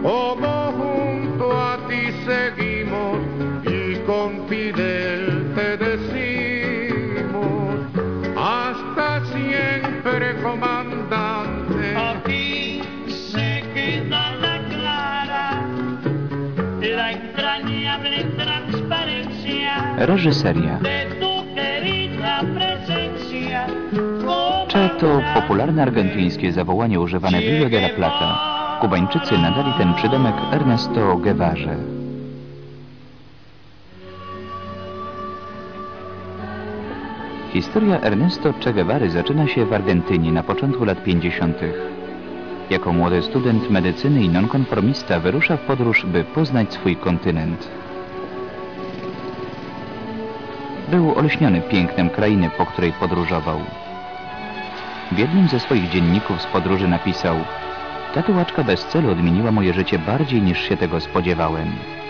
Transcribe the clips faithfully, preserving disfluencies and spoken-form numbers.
como junto a ti seguimos y con Fidel te decimos hasta siempre, comandante. Aquí se queda la clara, la entrañable transparencia Reżyseria. de tu querida presencia. Che to popularne argentyńskie zawołanie używane w Rio de la Plata. Kubańczycy nadali ten przydomek Ernesto Guevarze. Historia Ernesto Che Guevary zaczyna się w Argentynie na początku lat pięćdziesiątych. Jako młody student medycyny i nonkonformista wyrusza w podróż, by poznać swój kontynent. Był oleśniony pięknem krainy, po której podróżował. W jednym ze swoich dzienników z podróży napisał: ta tułaczka bez celu odmieniła moje życie bardziej niż się tego spodziewałem.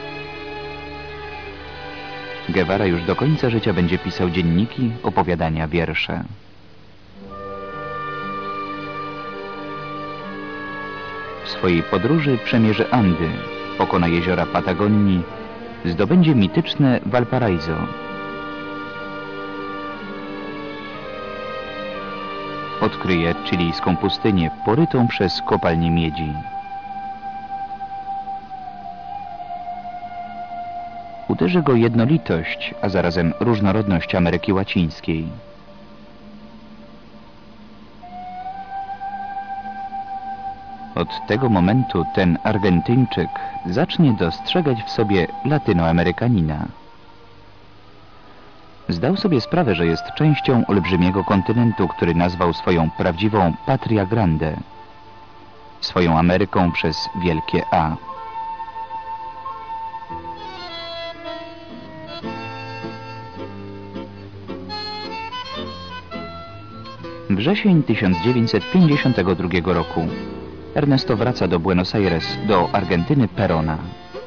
Guevara już do końca życia będzie pisał dzienniki, opowiadania, wiersze. W swojej podróży przemierzy Andy, pokona jeziora Patagonii, zdobędzie mityczne Valparaiso. Odkryje chilijską pustynię porytą przez kopalnie miedzi. Uderzy go jednolitość, a zarazem różnorodność Ameryki Łacińskiej. Od tego momentu ten Argentyńczyk zacznie dostrzegać w sobie Latynoamerykanina. Zdał sobie sprawę, że jest częścią olbrzymiego kontynentu, który nazwał swoją prawdziwą Patria Grande, swoją Ameryką przez wielkie A. Wrzesień tysiąc dziewięćset pięćdziesiątego drugiego roku. Ernesto wraca do Buenos Aires, do Argentyny Perona.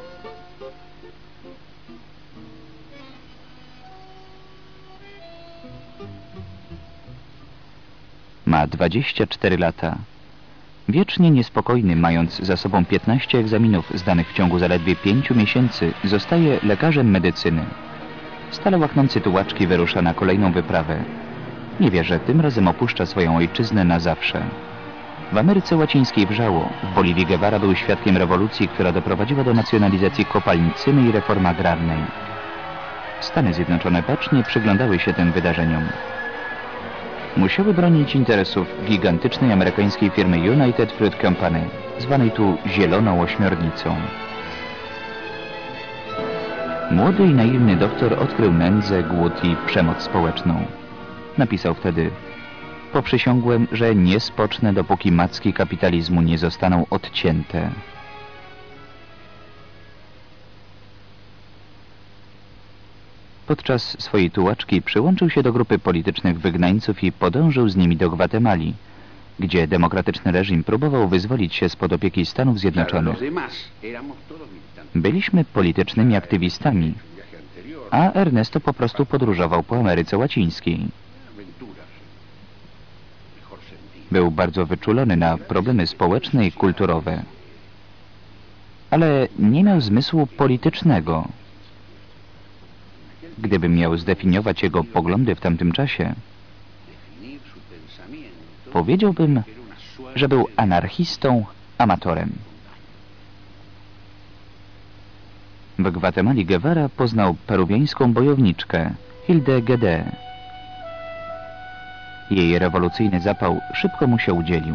Ma dwadzieścia cztery lata. Wiecznie niespokojny, mając za sobą piętnaście egzaminów zdanych w ciągu zaledwie pięciu miesięcy, zostaje lekarzem medycyny. Stale łachnący tułaczki wyrusza na kolejną wyprawę. Nie wie, że tym razem opuszcza swoją ojczyznę na zawsze. W Ameryce Łacińskiej wrzało. W Boliwii Guevara był świadkiem rewolucji, która doprowadziła do nacjonalizacji kopalnicyny i reformy agrarnej. Stany Zjednoczone bacznie przyglądały się tym wydarzeniom. Musiały bronić interesów gigantycznej amerykańskiej firmy United Fruit Company, zwanej tu Zieloną Ośmiornicą. Młody i naiwny doktor odkrył nędzę, głód i przemoc społeczną. Napisał wtedy: poprzysiągłem, że nie spocznę, dopóki macki kapitalizmu nie zostaną odcięte. Podczas swojej tułaczki przyłączył się do grupy politycznych wygnańców i podążył z nimi do Gwatemali, gdzie demokratyczny reżim próbował wyzwolić się spod opieki Stanów Zjednoczonych. Byliśmy politycznymi aktywistami, a Ernesto po prostu podróżował po Ameryce Łacińskiej. Był bardzo wyczulony na problemy społeczne i kulturowe, ale nie miał zmysłu politycznego. Gdybym miał zdefiniować jego poglądy w tamtym czasie, powiedziałbym, że był anarchistą, amatorem. W Gwatemali Guevara poznał peruwiańską bojowniczkę Hildę Guedé. Jej rewolucyjny zapał szybko mu się udzielił.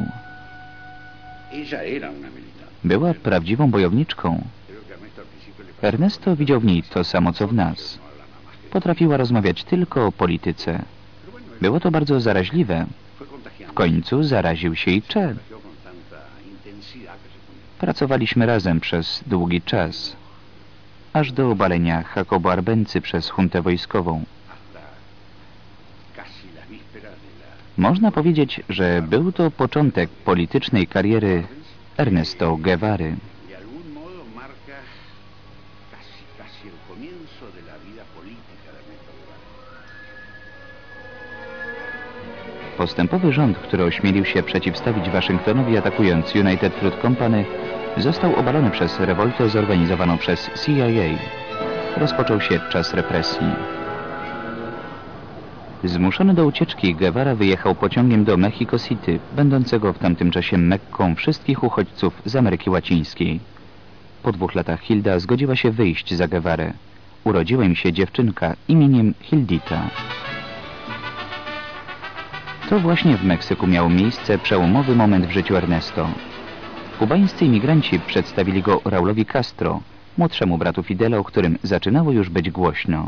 Była prawdziwą bojowniczką. Ernesto widział w niej to samo co w nas. Potrafiła rozmawiać tylko o polityce. Było to bardzo zaraźliwe. W końcu zaraził się i Che. Pracowaliśmy razem przez długi czas, aż do obalenia Jacobo Arbenzy przez juntę wojskową. Można powiedzieć, że był to początek politycznej kariery Ernesto Guevary. Postępowy rząd, który ośmielił się przeciwstawić Waszyngtonowi, atakując United Fruit Company, Został obalony przez rewoltę zorganizowaną przez C I A. Rozpoczął się czas represji. Zmuszony do ucieczki, Guevara wyjechał pociągiem do Mexico City, będącego w tamtym czasie Mekką wszystkich uchodźców z Ameryki Łacińskiej. Po dwóch latach Hilda zgodziła się wyjść za Guevarę. Urodziła im się dziewczynka imieniem Hildita. To właśnie w Meksyku miał miejsce przełomowy moment w życiu Ernesto. Kubańscy imigranci przedstawili go Raulowi Castro, młodszemu bratu Fidela, o którym zaczynało już być głośno.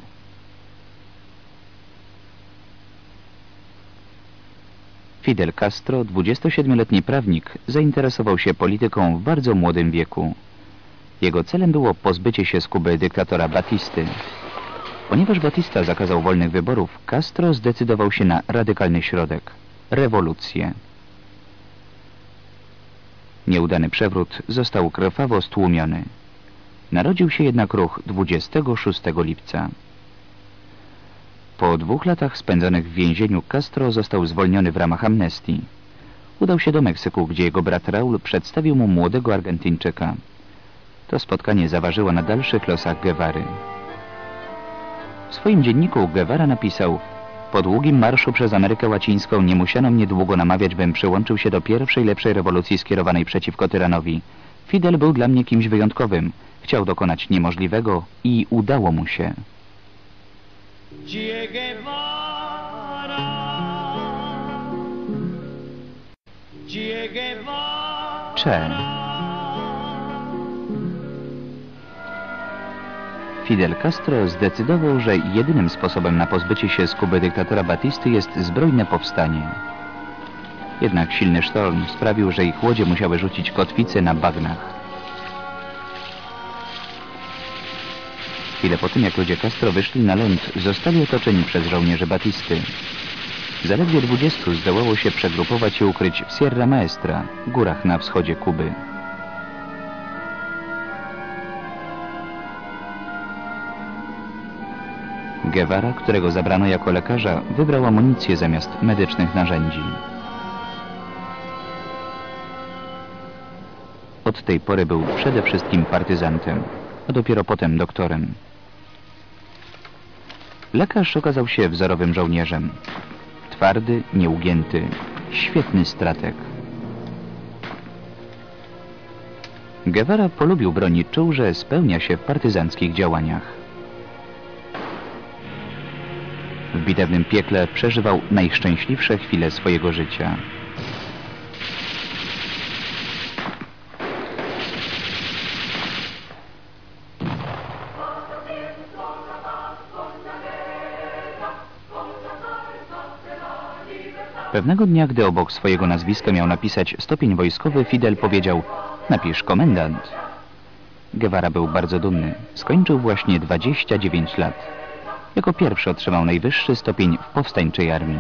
Fidel Castro, dwudziestosiedmioletni prawnik, zainteresował się polityką w bardzo młodym wieku. Jego celem było pozbycie się z Kuby dyktatora Batisty. Ponieważ Batista zakazał wolnych wyborów, Castro zdecydował się na radykalny środek – rewolucję. Nieudany przewrót został krwawo stłumiony. Narodził się jednak ruch dwudziestego szóstego lipca. Po dwóch latach spędzonych w więzieniu Castro został zwolniony w ramach amnestii. Udał się do Meksyku, gdzie jego brat Raul przedstawił mu młodego Argentyńczyka. To spotkanie zaważyło na dalszych losach Guevary. W swoim dzienniku Guevara napisał: po długim marszu przez Amerykę Łacińską nie musiano mnie długo namawiać, bym przyłączył się do pierwszej lepszej rewolucji skierowanej przeciwko tyranowi. Fidel był dla mnie kimś wyjątkowym. Chciał dokonać niemożliwego i udało mu się. Che Guevara, Che Guevara. Che. Fidel Castro zdecydował, że jedynym sposobem na pozbycie się z Kuby dyktatora Batisty jest zbrojne powstanie. Jednak silny sztorm sprawił, że ich łodzie musiały rzucić kotwice na bagnach. Chwilę po tym, jak ludzie Castro wyszli na ląd, zostali otoczeni przez żołnierzy Batisty. Zaledwie dwudziestu zdołało się przegrupować i ukryć w Sierra Maestra, górach na wschodzie Kuby. Guevara, którego zabrano jako lekarza, wybrał amunicję zamiast medycznych narzędzi. Od tej pory był przede wszystkim partyzantem, a dopiero potem doktorem. Lekarz okazał się wzorowym żołnierzem. Twardy, nieugięty, świetny strateg. Guevara polubił broń i czuł, że spełnia się w partyzanckich działaniach. W bitewnym piekle przeżywał najszczęśliwsze chwile swojego życia. Pewnego dnia, gdy obok swojego nazwiska miał napisać stopień wojskowy, Fidel powiedział: napisz komendant. Guevara był bardzo dumny. Skończył właśnie dwadzieścia dziewięć lat. Jako pierwszy otrzymał najwyższy stopień w powstańczej armii.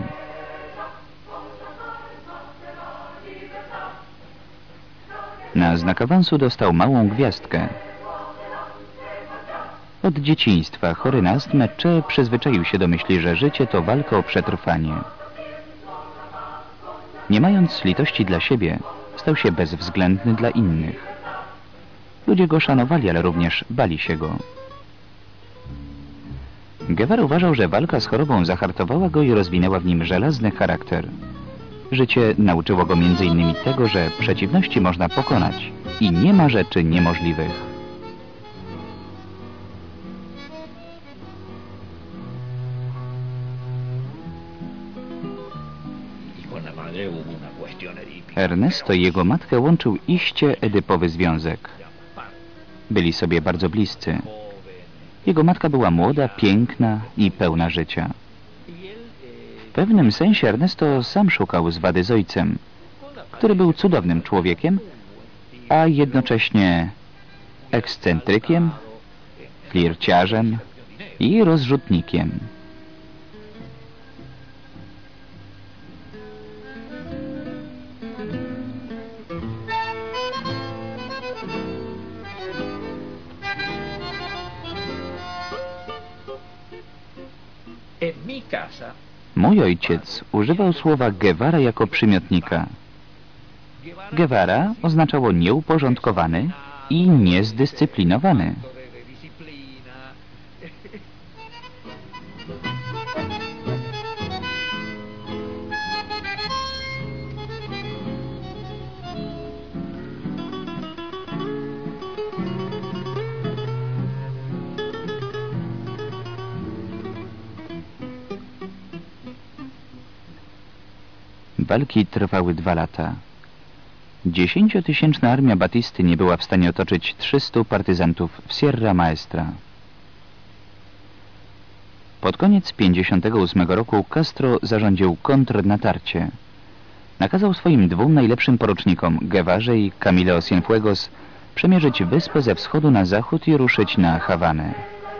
Na znak awansu dostał małą gwiazdkę. Od dzieciństwa, chory na astmę, Che przyzwyczaił się do myśli, że życie to walka o przetrwanie. Nie mając litości dla siebie, stał się bezwzględny dla innych. Ludzie go szanowali, ale również bali się go. Guevara uważał, że walka z chorobą zahartowała go i rozwinęła w nim żelazny charakter. Życie nauczyło go między innymi tego, że przeciwności można pokonać i nie ma rzeczy niemożliwych. Ernesto i jego matkę łączył iście edypowy związek. Byli sobie bardzo bliscy. Jego matka była młoda, piękna i pełna życia. W pewnym sensie Ernesto sam szukał zwady z ojcem, który był cudownym człowiekiem, a jednocześnie ekscentrykiem, flirciarzem i rozrzutnikiem. Mój ojciec używał słowa Guevara jako przymiotnika. Guevara oznaczało nieuporządkowany i niezdyscyplinowany. Walki trwały dwa lata. Dziesięciotysięczna armia Batisty nie była w stanie otoczyć trzystu partyzantów w Sierra Maestra. Pod koniec pięćdziesiątego ósmego roku Castro zarządził kontrnatarcie. Nakazał swoim dwóm najlepszym porucznikom, Guevarze i Camilo Cienfuegos, przemierzyć wyspę ze wschodu na zachód i ruszyć na Hawanę.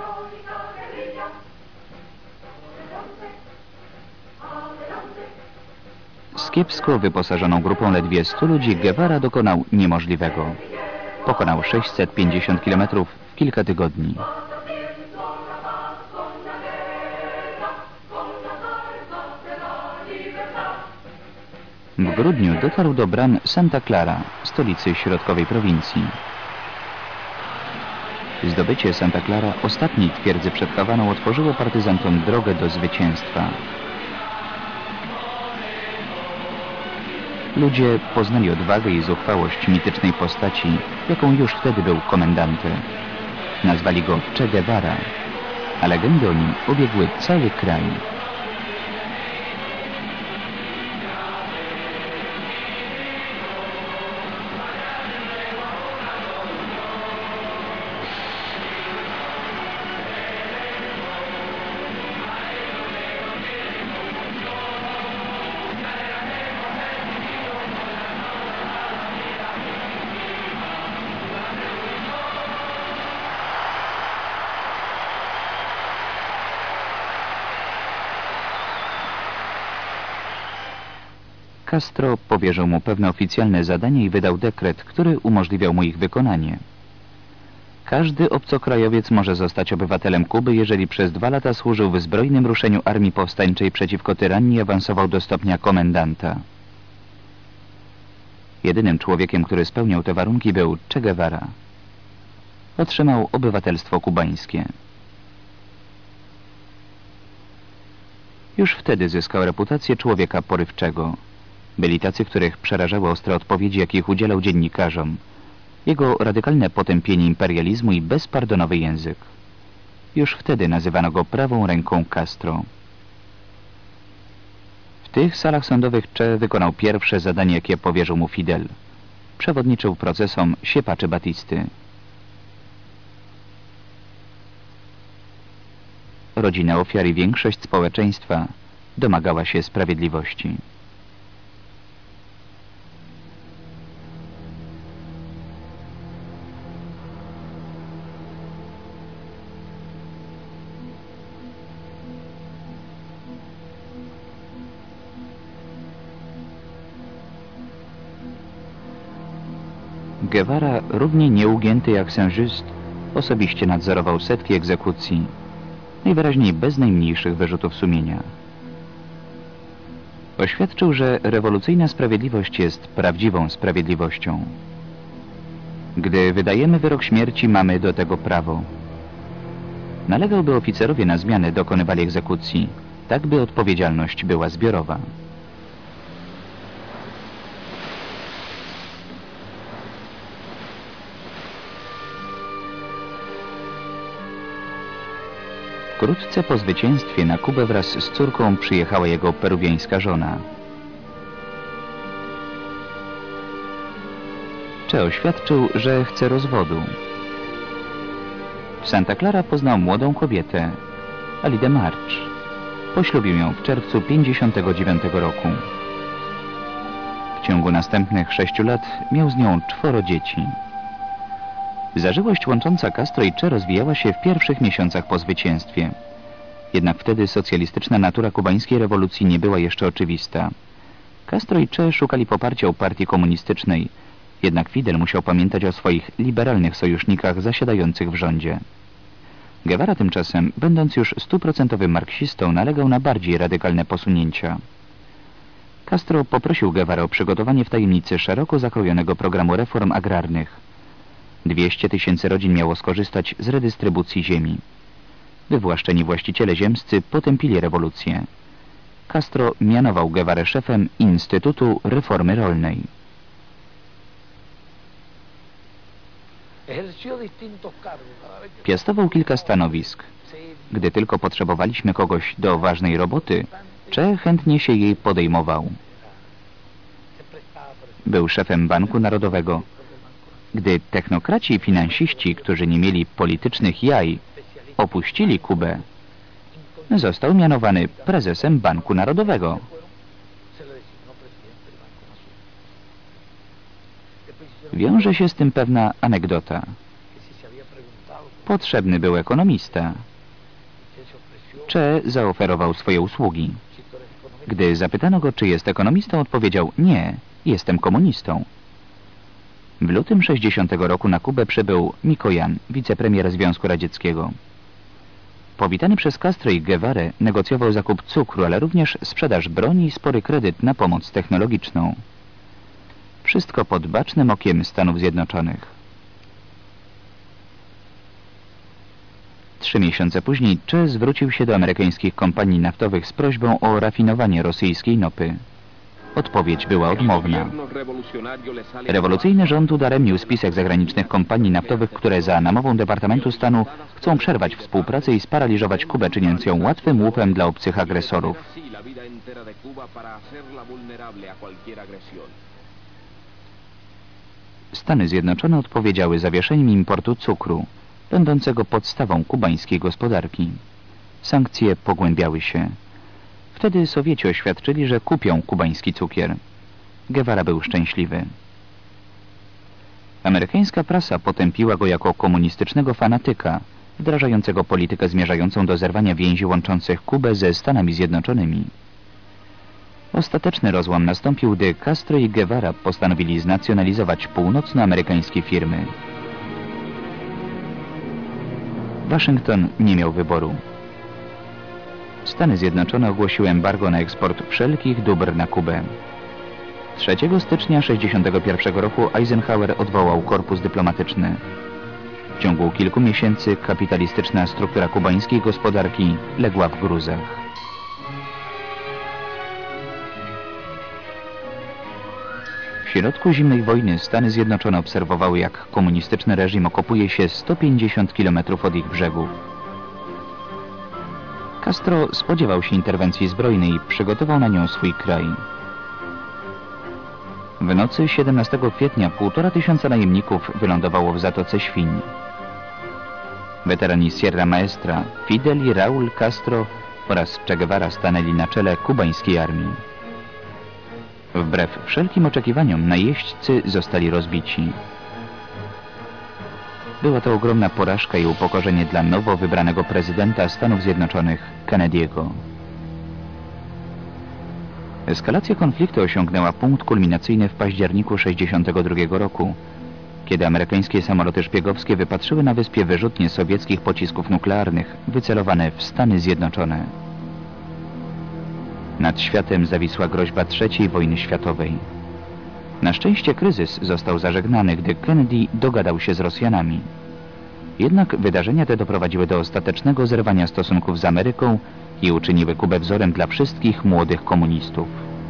Z kiepsko wyposażoną grupą ledwie stu ludzi Guevara dokonał niemożliwego. Pokonał sześćset pięćdziesiąt kilometrów w kilka tygodni. W grudniu dotarł do bram Santa Clara, stolicy środkowej prowincji. Zdobycie Santa Clara, ostatniej twierdzy przed Hawaną, otworzyło partyzantom drogę do zwycięstwa. Ludzie poznali odwagę i zuchwałość mitycznej postaci, jaką już wtedy był Comandante. Nazwali go Che Guevara, a legendy o nim obiegły cały kraj. Castro powierzył mu pewne oficjalne zadanie i wydał dekret, który umożliwiał mu ich wykonanie. Każdy obcokrajowiec może zostać obywatelem Kuby, jeżeli przez dwa lata służył w zbrojnym ruszeniu armii powstańczej przeciwko tyranii i awansował do stopnia komendanta. Jedynym człowiekiem, który spełniał te warunki, był Che Guevara. Otrzymał obywatelstwo kubańskie. Już wtedy zyskał reputację człowieka porywczego. Byli tacy, których przerażały ostre odpowiedzi, jakich udzielał dziennikarzom. Jego radykalne potępienie imperializmu i bezpardonowy język. Już wtedy nazywano go prawą ręką Castro. W tych salach sądowych Che wykonał pierwsze zadanie, jakie powierzył mu Fidel. Przewodniczył procesom siepaczy Batisty. Rodzina ofiar i większość społeczeństwa domagała się sprawiedliwości. Guevara, równie nieugięty jak Saint-Just, osobiście nadzorował setki egzekucji, najwyraźniej bez najmniejszych wyrzutów sumienia. Oświadczył, że rewolucyjna sprawiedliwość jest prawdziwą sprawiedliwością. Gdy wydajemy wyrok śmierci, mamy do tego prawo. Nalegał, by oficerowie na zmianę dokonywali egzekucji, tak by odpowiedzialność była zbiorowa. Wkrótce po zwycięstwie na Kubę wraz z córką przyjechała jego peruwiańska żona. Che oświadczył, że chce rozwodu. W Santa Clara poznał młodą kobietę, Alidę March. Poślubił ją w czerwcu pięćdziesiątego dziewiątego roku. W ciągu następnych sześciu lat miał z nią czworo dzieci. Zażyłość łącząca Castro i Che rozwijała się w pierwszych miesiącach po zwycięstwie. Jednak wtedy socjalistyczna natura kubańskiej rewolucji nie była jeszcze oczywista. Castro i Che szukali poparcia u partii komunistycznej, jednak Fidel musiał pamiętać o swoich liberalnych sojusznikach zasiadających w rządzie. Guevara tymczasem, będąc już stuprocentowym marksistą, nalegał na bardziej radykalne posunięcia. Castro poprosił Guevarę o przygotowanie w tajemnicy szeroko zakrojonego programu reform agrarnych. dwieście tysięcy rodzin miało skorzystać z redystrybucji ziemi. Wywłaszczeni właściciele ziemscy potępili rewolucję. Castro mianował Guevarę szefem Instytutu Reformy Rolnej. Piastował kilka stanowisk. Gdy tylko potrzebowaliśmy kogoś do ważnej roboty, Che chętnie się jej podejmował. Był szefem Banku Narodowego. Gdy technokraci i finansiści, którzy nie mieli politycznych jaj, opuścili Kubę, został mianowany prezesem Banku Narodowego. Wiąże się z tym pewna anegdota. Potrzebny był ekonomista. Che zaoferował swoje usługi. Gdy zapytano go, czy jest ekonomistą, odpowiedział: nie, jestem komunistą. W lutym sześćdziesiątego roku na Kubę przybył Mikojan, wicepremier Związku Radzieckiego. Powitany przez Castro i Guevarę, negocjował zakup cukru, ale również sprzedaż broni i spory kredyt na pomoc technologiczną. Wszystko pod bacznym okiem Stanów Zjednoczonych. Trzy miesiące później Che zwrócił się do amerykańskich kompanii naftowych z prośbą o rafinowanie rosyjskiej nopy. Odpowiedź była odmowna. Rewolucyjny rząd udaremnił spisek zagranicznych kompanii naftowych, które za namową Departamentu Stanu chcą przerwać współpracę i sparaliżować Kubę, czyniąc ją łatwym łupem dla obcych agresorów. Stany Zjednoczone odpowiedziały zawieszeniem importu cukru, będącego podstawą kubańskiej gospodarki. Sankcje pogłębiały się. Wtedy Sowieci oświadczyli, że kupią kubański cukier. Guevara był szczęśliwy. Amerykańska prasa potępiła go jako komunistycznego fanatyka, wdrażającego politykę zmierzającą do zerwania więzi łączących Kubę ze Stanami Zjednoczonymi. Ostateczny rozłam nastąpił, gdy Castro i Guevara postanowili znacjonalizować północnoamerykańskie firmy. Waszyngton nie miał wyboru. Stany Zjednoczone ogłosiły embargo na eksport wszelkich dóbr na Kubę. trzeciego stycznia tysiąc dziewięćset sześćdziesiątego pierwszego roku Eisenhower odwołał korpus dyplomatyczny. W ciągu kilku miesięcy kapitalistyczna struktura kubańskiej gospodarki legła w gruzach. W środku zimnej wojny Stany Zjednoczone obserwowały, jak komunistyczny reżim okopuje się sto pięćdziesiąt kilometrów od ich brzegów. Castro spodziewał się interwencji zbrojnej i przygotował na nią swój kraj. W nocy siedemnastego kwietnia półtora tysiąca najemników wylądowało w Zatoce Świń. Weterani Sierra Maestra, Fidel i Raúl Castro oraz Che Guevara stanęli na czele kubańskiej armii. Wbrew wszelkim oczekiwaniom najeźdźcy zostali rozbici. Była to ogromna porażka i upokorzenie dla nowo wybranego prezydenta Stanów Zjednoczonych, Kennedy'ego. Eskalacja konfliktu osiągnęła punkt kulminacyjny w październiku tysiąc dziewięćset sześćdziesiątego drugiego roku, kiedy amerykańskie samoloty szpiegowskie wypatrzyły na wyspie wyrzutnie sowieckich pocisków nuklearnych wycelowane w Stany Zjednoczone. Nad światem zawisła groźba trzeciej wojny światowej. Na szczęście kryzys został zażegnany, gdy Kennedy dogadał się z Rosjanami. Jednak wydarzenia te doprowadziły do ostatecznego zerwania stosunków z Ameryką i uczyniły Kubę wzorem dla wszystkich młodych komunistów.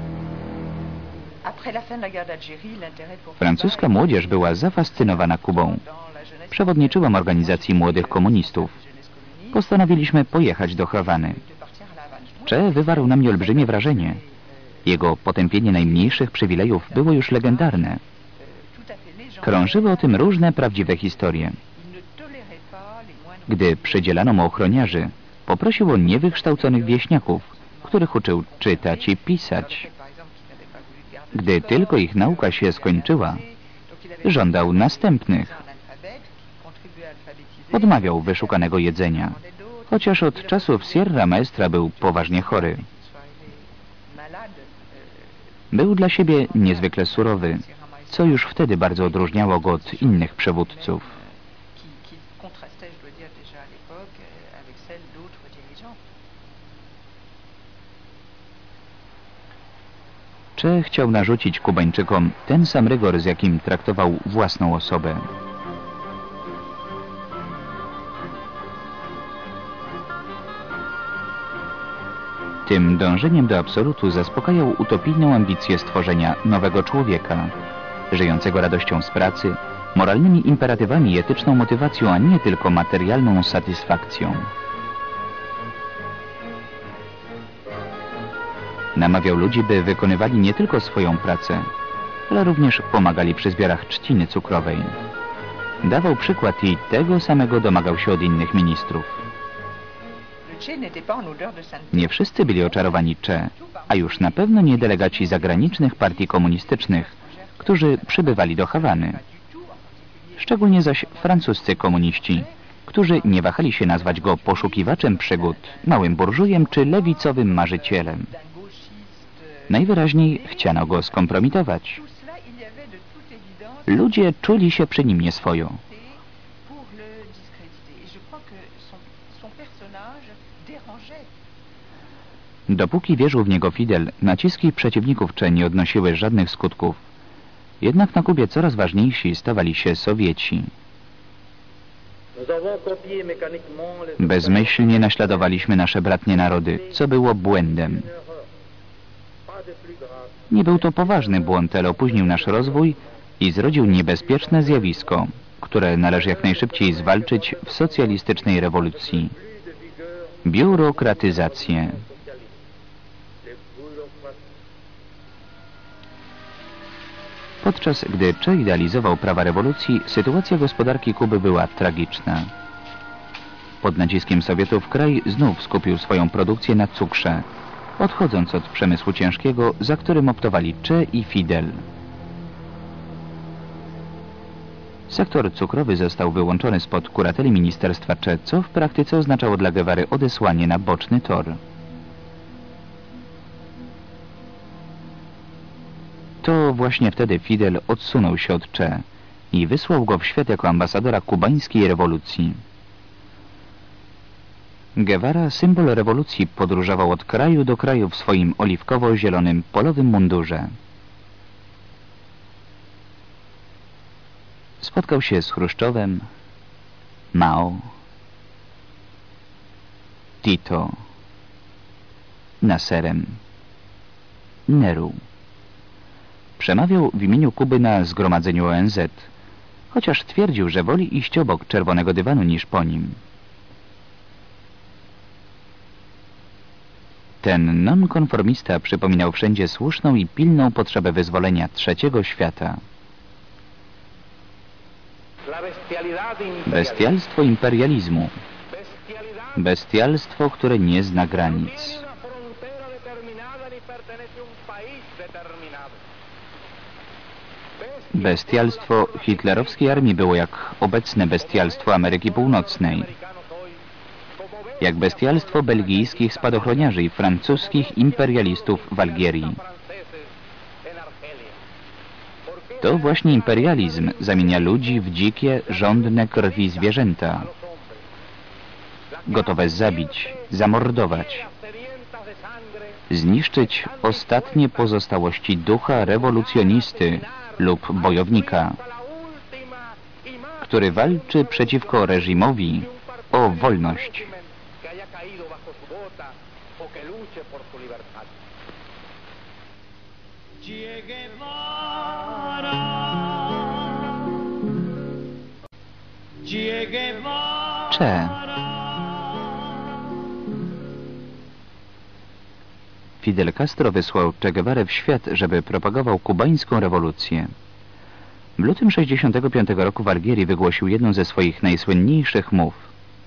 Francuska młodzież była zafascynowana Kubą. Przewodniczyłam organizacji młodych komunistów. Postanowiliśmy pojechać do Hawany. Che wywarł na mnie olbrzymie wrażenie. Jego potępienie najmniejszych przywilejów było już legendarne. Krążyły o tym różne prawdziwe historie. Gdy przydzielano mu ochroniarzy, poprosił o niewykształconych wieśniaków, których uczył czytać i pisać. Gdy tylko ich nauka się skończyła, żądał następnych. Odmawiał wyszukanego jedzenia, chociaż od czasów Sierra Maestra był poważnie chory. Był dla siebie niezwykle surowy, co już wtedy bardzo odróżniało go od innych przywódców. Che chciał narzucić Kubańczykom ten sam rygor, z jakim traktował własną osobę. Tym dążeniem do absolutu zaspokajał utopijną ambicję stworzenia nowego człowieka, żyjącego radością z pracy, moralnymi imperatywami i etyczną motywacją, a nie tylko materialną satysfakcją. Namawiał ludzi, by wykonywali nie tylko swoją pracę, ale również pomagali przy zbiorach trzciny cukrowej. Dawał przykład i tego samego domagał się od innych ministrów. Nie wszyscy byli oczarowani Che, a już na pewno nie delegaci zagranicznych partii komunistycznych, którzy przybywali do Hawany. Szczególnie zaś francuscy komuniści, którzy nie wahali się nazwać go poszukiwaczem przygód, małym burżujem czy lewicowym marzycielem. Najwyraźniej chciano go skompromitować. Ludzie czuli się przy nim nieswojo. Dopóki wierzył w niego Fidel, naciski przeciwników Che nie odnosiły żadnych skutków. Jednak na Kubie coraz ważniejsi stawali się Sowieci. Bezmyślnie naśladowaliśmy nasze bratnie narody, co było błędem. Nie był to poważny błąd, ale opóźnił nasz rozwój i zrodził niebezpieczne zjawisko, które należy jak najszybciej zwalczyć w socjalistycznej rewolucji. Biurokratyzację. Podczas gdy Che idealizował prawa rewolucji, sytuacja gospodarki Kuby była tragiczna. Pod naciskiem Sowietów kraj znów skupił swoją produkcję na cukrze, odchodząc od przemysłu ciężkiego, za którym optowali Che i Fidel. Sektor cukrowy został wyłączony spod kurateli ministerstwa Che, co w praktyce oznaczało dla Guevary odesłanie na boczny tor. To właśnie wtedy Fidel odsunął się od Che i wysłał go w świat jako ambasadora kubańskiej rewolucji. Guevara, symbol rewolucji, podróżował od kraju do kraju w swoim oliwkowo-zielonym polowym mundurze. Spotkał się z Chruszczowem, Mao, Tito, Nasserem, Neru. Przemawiał w imieniu Kuby na zgromadzeniu O N Z, chociaż twierdził, że woli iść obok czerwonego dywanu niż po nim. Ten nonkonformista przypominał wszędzie słuszną i pilną potrzebę wyzwolenia trzeciego świata. Bestialstwo imperializmu. Bestialstwo, które nie zna granic. Bestialstwo hitlerowskiej armii było jak obecne bestialstwo Ameryki Północnej. Jak bestialstwo belgijskich spadochroniarzy i francuskich imperialistów w Algierii. To właśnie imperializm zamienia ludzi w dzikie, żądne krwi zwierzęta, gotowe zabić, zamordować, zniszczyć ostatnie pozostałości ducha rewolucjonisty lub bojownika, który walczy przeciwko reżimowi o wolność. Che Guevara, Che Guevara. Che. Fidel Castro wysłał Che Guevarę w świat, żeby propagował kubańską rewolucję. W lutym tysiąc dziewięćset sześćdziesiątego piątego roku w Algierii wygłosił jedną ze swoich najsłynniejszych mów.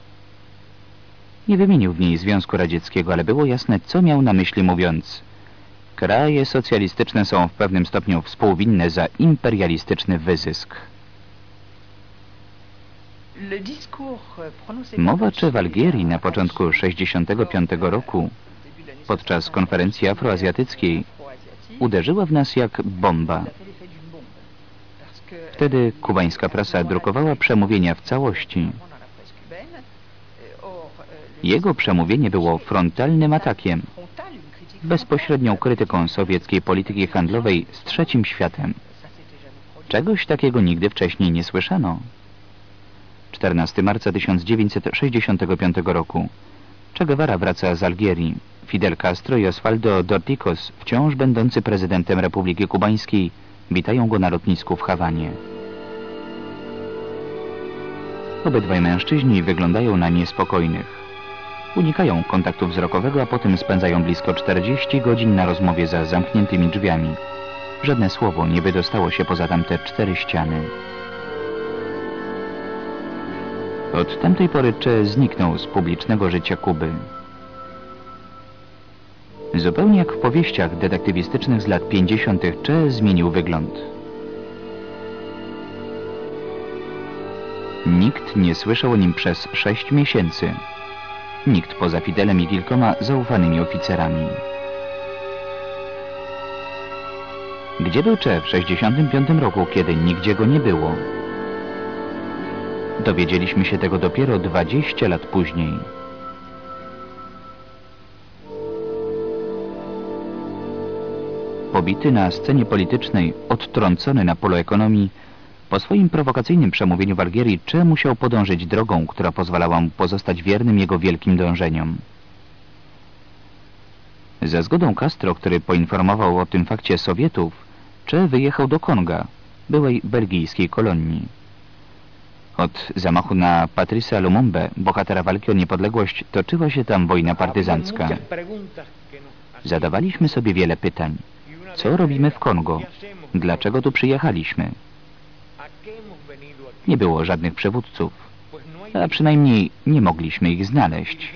Nie wymienił w niej Związku Radzieckiego, ale było jasne, co miał na myśli, mówiąc: kraje socjalistyczne są w pewnym stopniu współwinne za imperialistyczny wyzysk. Mowa Che w Algierii na początku tysiąc dziewięćset sześćdziesiątego piątego roku podczas konferencji afroazjatyckiej uderzyła w nas jak bomba. Wtedy kubańska prasa drukowała przemówienia w całości. Jego przemówienie było frontalnym atakiem, bezpośrednią krytyką sowieckiej polityki handlowej z trzecim światem. Czegoś takiego nigdy wcześniej nie słyszano. czternastego marca tysiąc dziewięćset sześćdziesiątego piątego roku Che Guevara wraca z Algierii. Fidel Castro i Osvaldo Dorticos, wciąż będący prezydentem Republiki Kubańskiej, witają go na lotnisku w Hawanie. Obydwaj mężczyźni wyglądają na niespokojnych. Unikają kontaktu wzrokowego, a potem spędzają blisko czterdzieści godzin na rozmowie za zamkniętymi drzwiami. Żadne słowo nie wydostało się poza tamte cztery ściany. Od tamtej pory Che zniknął z publicznego życia Kuby. Zupełnie jak w powieściach detektywistycznych z lat pięćdziesiątych Che zmienił wygląd. Nikt nie słyszał o nim przez sześć miesięcy. Nikt poza Fidelem i kilkoma zaufanymi oficerami. Gdzie był Che w sześćdziesiątym piątym roku, kiedy nigdzie go nie było? Dowiedzieliśmy się tego dopiero dwadzieścia lat później. Pobity na scenie politycznej, odtrącony na polu ekonomii, po swoim prowokacyjnym przemówieniu w Algierii Che musiał podążyć drogą, która pozwalała mu pozostać wiernym jego wielkim dążeniom. Za zgodą Castro, który poinformował o tym fakcie Sowietów, Che wyjechał do Konga, byłej belgijskiej kolonii. Od zamachu na Patrice'a Lumumbę, bohatera walki o niepodległość, toczyła się tam wojna partyzancka. Zadawaliśmy sobie wiele pytań. Co robimy w Kongo? Dlaczego tu przyjechaliśmy? Nie było żadnych przywódców, a przynajmniej nie mogliśmy ich znaleźć.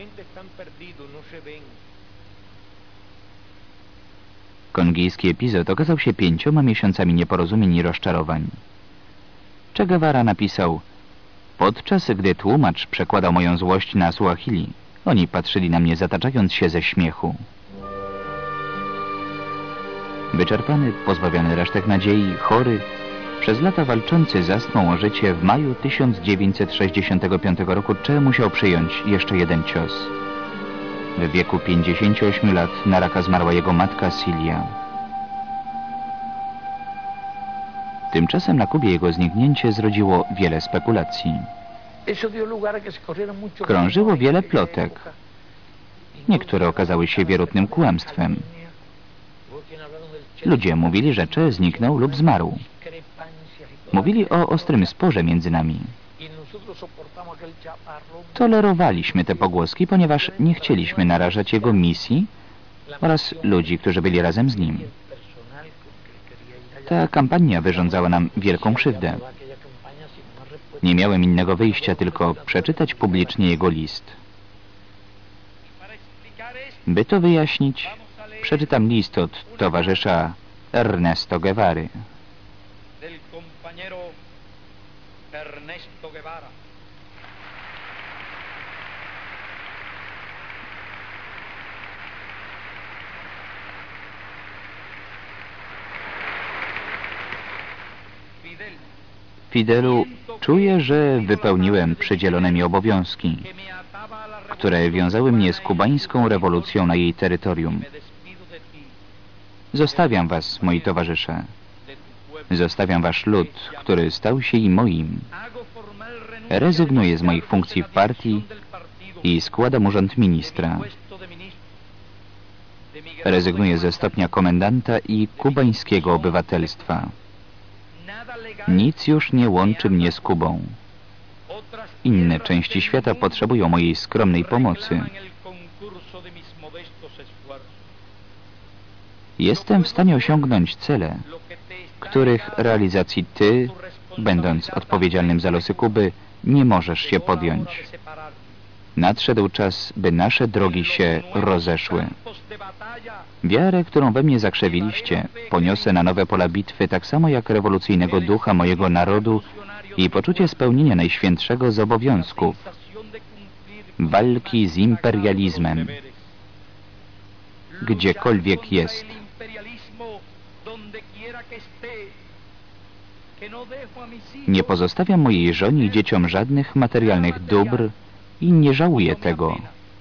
Kongijski epizod okazał się pięcioma miesiącami nieporozumień i rozczarowań. Che Guevara napisał: podczas gdy tłumacz przekładał moją złość na Suahili, oni patrzyli na mnie, zataczając się ze śmiechu. Wyczerpany, pozbawiony resztek nadziei, chory, przez lata walczący z astmą o życie, w maju tysiąc dziewięćset sześćdziesiątego piątego roku Che musiał przyjąć jeszcze jeden cios. W wieku pięćdziesięciu ośmiu lat na raka zmarła jego matka Silvia. Tymczasem na Kubie jego zniknięcie zrodziło wiele spekulacji. Krążyło wiele plotek. Niektóre okazały się wierutnym kłamstwem. Ludzie mówili, że Che zniknął lub zmarł. Mówili o ostrym sporze między nami. Tolerowaliśmy te pogłoski, ponieważ nie chcieliśmy narażać jego misji oraz ludzi, którzy byli razem z nim. Ta kampania wyrządzała nam wielką krzywdę. Nie miałem innego wyjścia, tylko przeczytać publicznie jego list. By to wyjaśnić, przeczytam list od towarzysza Ernesto Guevary. Fidelu, czuję, że wypełniłem przydzielone mi obowiązki, które wiązały mnie z kubańską rewolucją na jej terytorium. Zostawiam was, moi towarzysze. Zostawiam wasz lud, który stał się i moim. Rezygnuję z moich funkcji w partii i składam urząd ministra. Rezygnuję ze stopnia komendanta i kubańskiego obywatelstwa. Nic już nie łączy mnie z Kubą. Inne części świata potrzebują mojej skromnej pomocy. Jestem w stanie osiągnąć cele, których realizacji ty, będąc odpowiedzialnym za losy Kuby, nie możesz się podjąć. Nadszedł czas, by nasze drogi się rozeszły. Wiarę, którą we mnie zakrzewiliście, poniosę na nowe pola bitwy, tak samo jak rewolucyjnego ducha mojego narodu i poczucie spełnienia najświętszego z obowiązków, walki z imperializmem, gdziekolwiek jest. Nie pozostawiam mojej żonie i dzieciom żadnych materialnych dóbr i nie żałuję tego.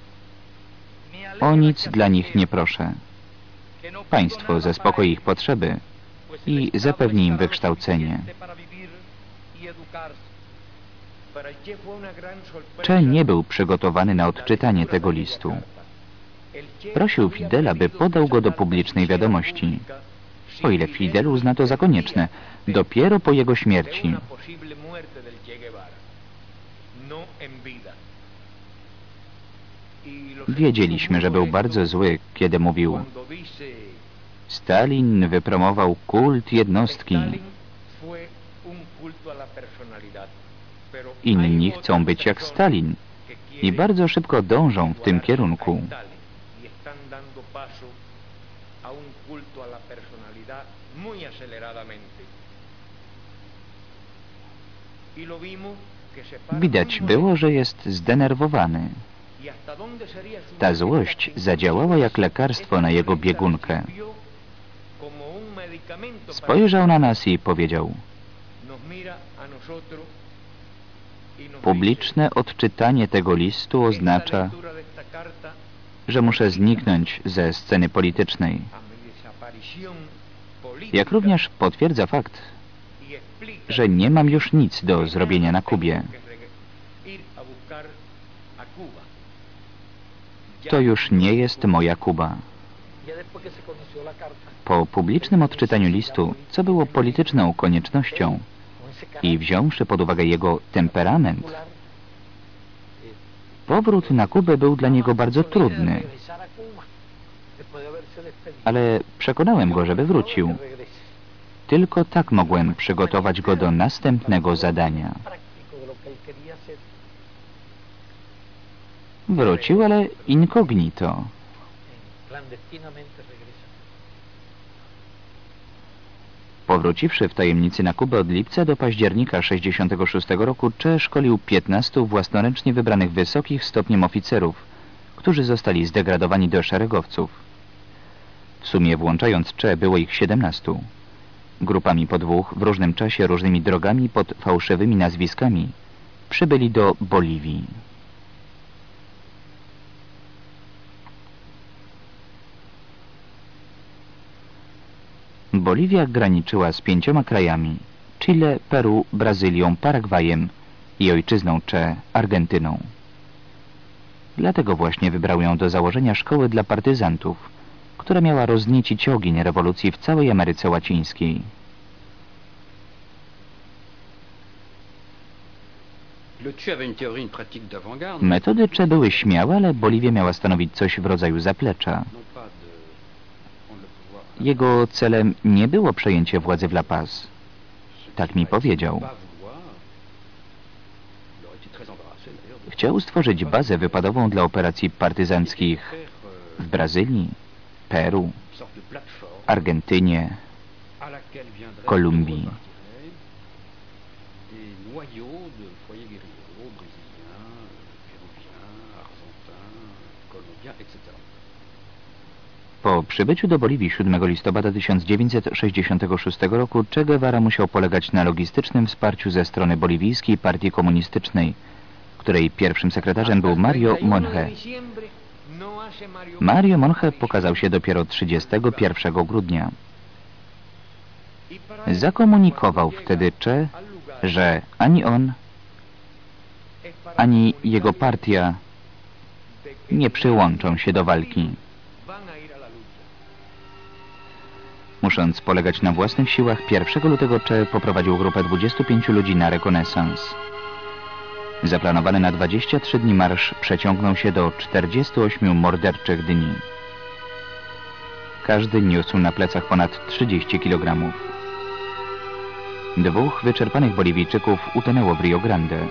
O nic dla nich nie proszę. Państwo zaspokoi ich potrzeby i zapewni im wykształcenie. Che nie był przygotowany na odczytanie tego listu. Prosił Fidela, by podał go do publicznej wiadomości, o ile Fidel uzna to za konieczne, dopiero po jego śmierci. Wiedzieliśmy, że był bardzo zły, kiedy mówił: Stalin wypromował kult jednostki. Inni chcą być jak Stalin i bardzo szybko dążą w tym kierunku. Widać było, że jest zdenerwowany. Ta złość zadziałała jak lekarstwo na jego biegunkę. Spojrzał na nas i powiedział: publiczne odczytanie tego listu oznacza, że muszę zniknąć ze sceny politycznej. Jak również potwierdza fakt, że nie mam już nic do zrobienia na Kubie. To już nie jest moja Kuba. Po publicznym odczytaniu listu, co było polityczną koniecznością, i wziąwszy pod uwagę jego temperament, powrót na Kubę był dla niego bardzo trudny. Ale przekonałem go, żeby wrócił. Tylko tak mogłem przygotować go do następnego zadania. Wrócił, ale incognito. Powróciwszy w tajemnicy na Kubę od lipca do października tysiąc dziewięćset sześćdziesiątego szóstego roku, Che szkolił piętnastu własnoręcznie wybranych wysokich stopniem oficerów, którzy zostali zdegradowani do szeregowców. W sumie włączając Che było ich siedemnastu. Grupami po dwóch, w różnym czasie, różnymi drogami, pod fałszywymi nazwiskami, przybyli do Boliwii. Boliwia graniczyła z pięcioma krajami: Chile, Peru, Brazylią, Paragwajem i ojczyzną Che, Argentyną. Dlatego właśnie wybrał ją do założenia szkoły dla partyzantów, która miała rozniecić ogień rewolucji w całej Ameryce Łacińskiej. Metody Che były śmiałe, ale Boliwia miała stanowić coś w rodzaju zaplecza. Jego celem nie było przejęcie władzy w La Paz. Tak mi powiedział. Chciał stworzyć bazę wypadową dla operacji partyzanckich w Brazylii, Peru, Argentynie, Kolumbii. Po przybyciu do Boliwii siódmego listopada tysiąc dziewięćset sześćdziesiątego szóstego roku Che Guevara musiał polegać na logistycznym wsparciu ze strony boliwijskiej partii komunistycznej, której pierwszym sekretarzem był Mario Monge. Mario Monge pokazał się dopiero trzydziestego pierwszego grudnia. Zakomunikował wtedy Che, że ani on, ani jego partia nie przyłączą się do walki. Musząc polegać na własnych siłach, pierwszego lutego Che poprowadził grupę dwudziestu pięciu ludzi na rekonesans. Zaplanowany na dwadzieścia trzy dni marsz przeciągnął się do czterdziestu ośmiu morderczych dni. Każdy niósł na plecach ponad trzydzieści kilogramów. Dwóch wyczerpanych Boliwijczyków utonęło w Rio Grande.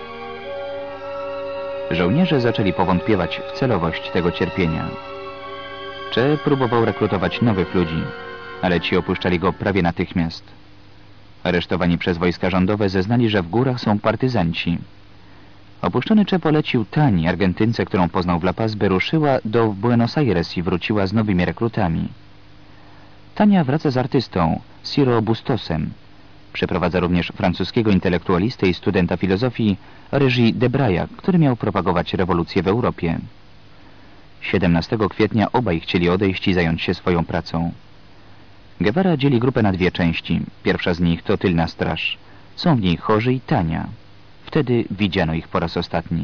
Żołnierze zaczęli powątpiewać w celowość tego cierpienia. Che próbował rekrutować nowych ludzi, ale ci opuszczali go prawie natychmiast. Aresztowani przez wojska rządowe zeznali, że w górach są partyzanci. Opuszczony Che polecił Tani, Argentynce, którą poznał w La Paz, by ruszyła do Buenos Aires i wróciła z nowymi rekrutami. Tania wraca z artystą, Ciro Bustosem. Przeprowadza również francuskiego intelektualistę i studenta filozofii Régis Debraya, który miał propagować rewolucję w Europie. siedemnastego kwietnia obaj chcieli odejść i zająć się swoją pracą. Guevara dzieli grupę na dwie części. Pierwsza z nich to tylna straż. Są w niej Chorzy i Tania. W Wtedy widziano ich po raz ostatni.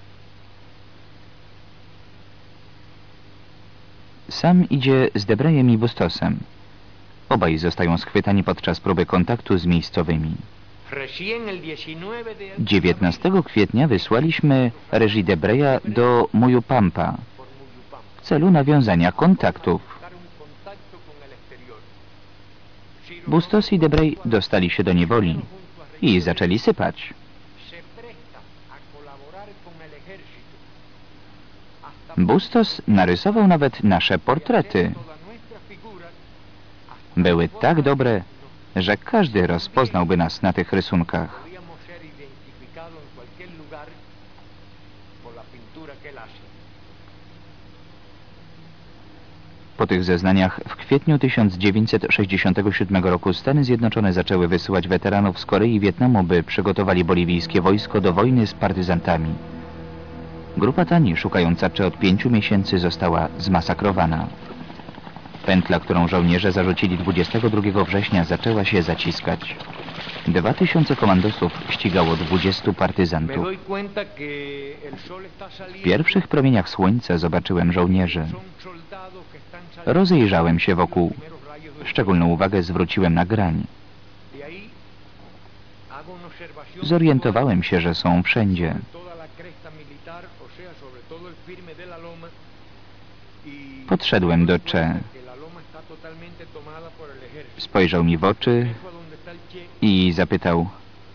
Sam idzie z Debrejem i Bustosem. Obaj zostają schwytani podczas próby kontaktu z miejscowymi. dziewiętnastego kwietnia wysłaliśmy reżi Debreja do Muyupampa w celu nawiązania kontaktów. Bustos i Debrej dostali się do niewoli i zaczęli sypać. Bustos narysował nawet nasze portrety. Były tak dobre, że każdy rozpoznałby nas na tych rysunkach. Po tych zeznaniach w kwietniu tysiąc dziewięćset sześćdziesiątego siódmego roku Stany Zjednoczone zaczęły wysyłać weteranów z Korei i Wietnamu, by przygotowali boliwijskie wojsko do wojny z partyzantami. Grupa Tani, szukająca Che od pięciu miesięcy, została zmasakrowana. Pętla, którą żołnierze zarzucili dwudziestego drugiego września, zaczęła się zaciskać. Dwa tysiące komandosów ścigało dwudziestu partyzantów. W pierwszych promieniach słońca zobaczyłem żołnierzy. Rozejrzałem się wokół. Szczególną uwagę zwróciłem na grań. Zorientowałem się, że są wszędzie. Podszedłem do Che. Spojrzał mi w oczy i zapytał: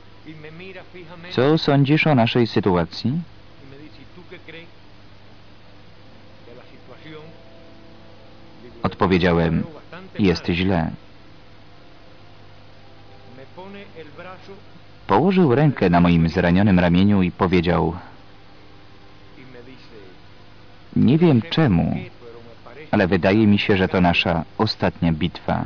co sądzisz o naszej sytuacji? Odpowiedziałem: jest źle. Położył rękę na moim zranionym ramieniu i powiedział: nie wiem czemu, ale wydaje mi się, że to nasza ostatnia bitwa.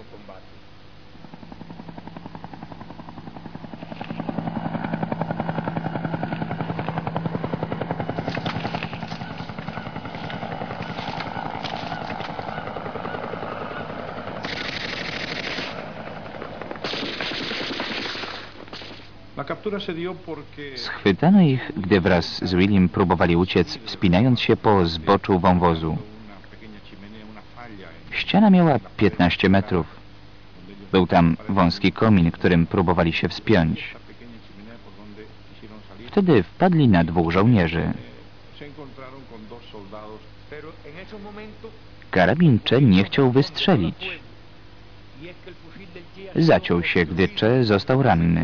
Schwytano ich, gdy wraz z Willim próbowali uciec, wspinając się po zboczu wąwozu. Ściana miała piętnaście metrów. Był tam wąski komin, którym próbowali się wspiąć. Wtedy wpadli na dwóch żołnierzy. Karabin Che nie chciał wystrzelić. Zaciął się, gdy Che został ranny.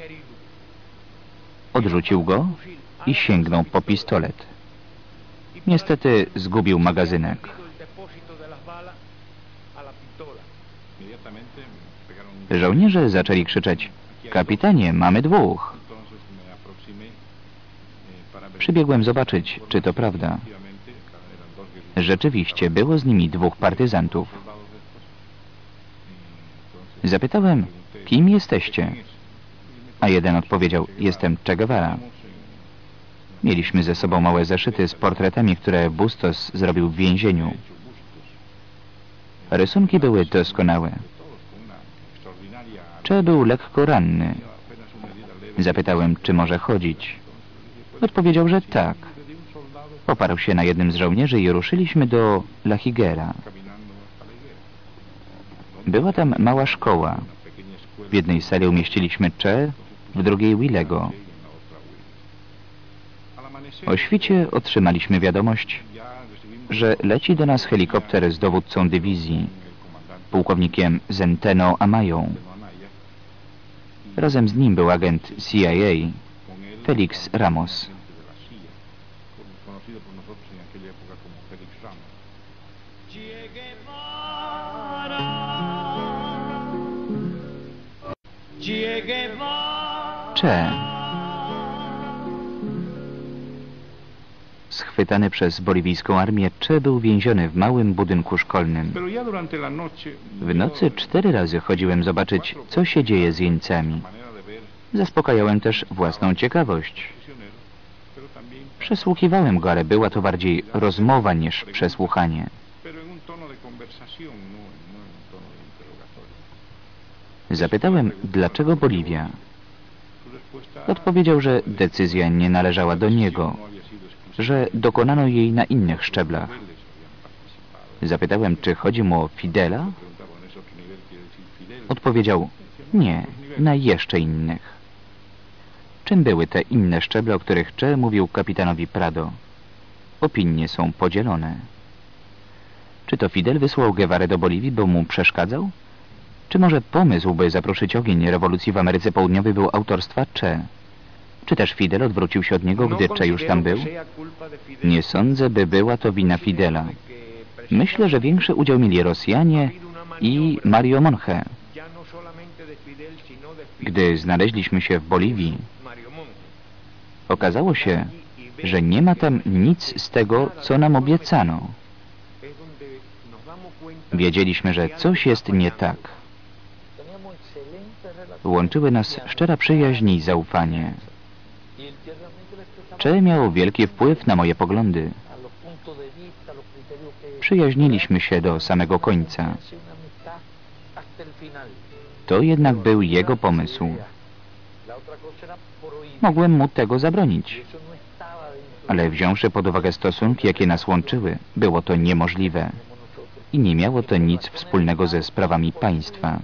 Odrzucił go i sięgnął po pistolet. Niestety zgubił magazynek. Żołnierze zaczęli krzyczeć: kapitanie, mamy dwóch. Przybiegłem zobaczyć, czy to prawda. Rzeczywiście było z nimi dwóch partyzantów. Zapytałem: kim jesteście? A jeden odpowiedział: jestem Che Guevara. Mieliśmy ze sobą małe zeszyty z portretami, które Bustos zrobił w więzieniu. Rysunki były doskonałe. Che był lekko ranny. Zapytałem, czy może chodzić. Odpowiedział, że tak. Oparł się na jednym z żołnierzy i ruszyliśmy do La Higuera. Była tam mała szkoła. W jednej sali umieściliśmy Che, w drugiej Willego. O świcie otrzymaliśmy wiadomość, że leci do nas helikopter z dowódcą dywizji, pułkownikiem Centeno Amają. Razem z nim był agent C I A, Felix Ramos. Che. Schwytany przez boliwijską armię, Che był więziony w małym budynku szkolnym. W nocy cztery razy chodziłem zobaczyć, co się dzieje z jeńcami. Zaspokajałem też własną ciekawość. Przesłuchiwałem go, ale była to bardziej rozmowa niż przesłuchanie. Zapytałem, dlaczego Boliwia? Odpowiedział, że decyzja nie należała do niego, że dokonano jej na innych szczeblach. Zapytałem, czy chodzi mu o Fidela? Odpowiedział, nie, na jeszcze innych. Czym były te inne szczeble, o których Che mówił kapitanowi Prado? Opinie są podzielone. Czy to Fidel wysłał Guevarę do Boliwii, bo mu przeszkadzał? Czy może pomysł, by zaproszyć ogień rewolucji w Ameryce Południowej, był autorstwa Che? Czy też Fidel odwrócił się od niego, gdy Che już tam był? Nie sądzę, by była to wina Fidela. Myślę, że większy udział mieli Rosjanie i Mario Monge. Gdy znaleźliśmy się w Boliwii, okazało się, że nie ma tam nic z tego, co nam obiecano. Wiedzieliśmy, że coś jest nie tak. Łączyły nas szczera przyjaźń i zaufanie. Che miał wielki wpływ na moje poglądy. Przyjaźniliśmy się do samego końca. To jednak był jego pomysł. Mogłem mu tego zabronić. Ale wziąwszy pod uwagę stosunki, jakie nas łączyły, było to niemożliwe. I nie miało to nic wspólnego ze sprawami państwa.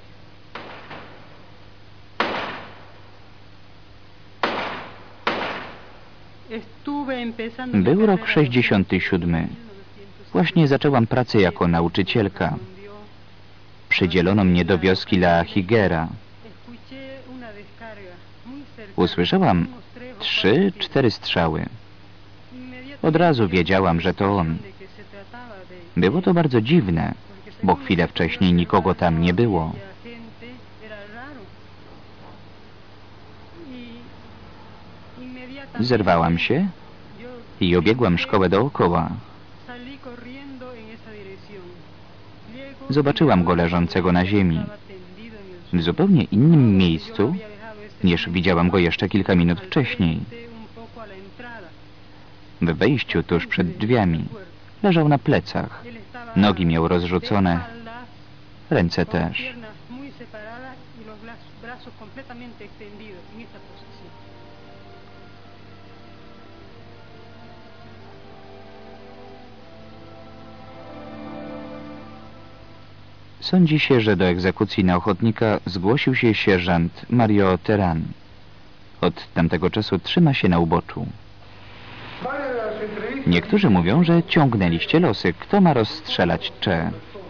Był rok sześćdziesiąty siódmy. Właśnie zaczęłam pracę jako nauczycielka. Przydzielono mnie do wioski La Higuera. Usłyszałam trzy, cztery strzały. Od razu wiedziałam, że to on. Było to bardzo dziwne, bo chwilę wcześniej nikogo tam nie było. Zerwałam się i obiegłam szkołę dookoła. Zobaczyłam go leżącego na ziemi, w zupełnie innym miejscu, niż widziałam go jeszcze kilka minut wcześniej. W wejściu tuż przed drzwiami leżał na plecach. Nogi miał rozrzucone, ręce też. Sądzi się, że do egzekucji na ochotnika zgłosił się sierżant Mario Terán. Od tamtego czasu trzyma się na uboczu. Niektórzy mówią, że ciągnęliście losy. Kto ma rozstrzelać Che?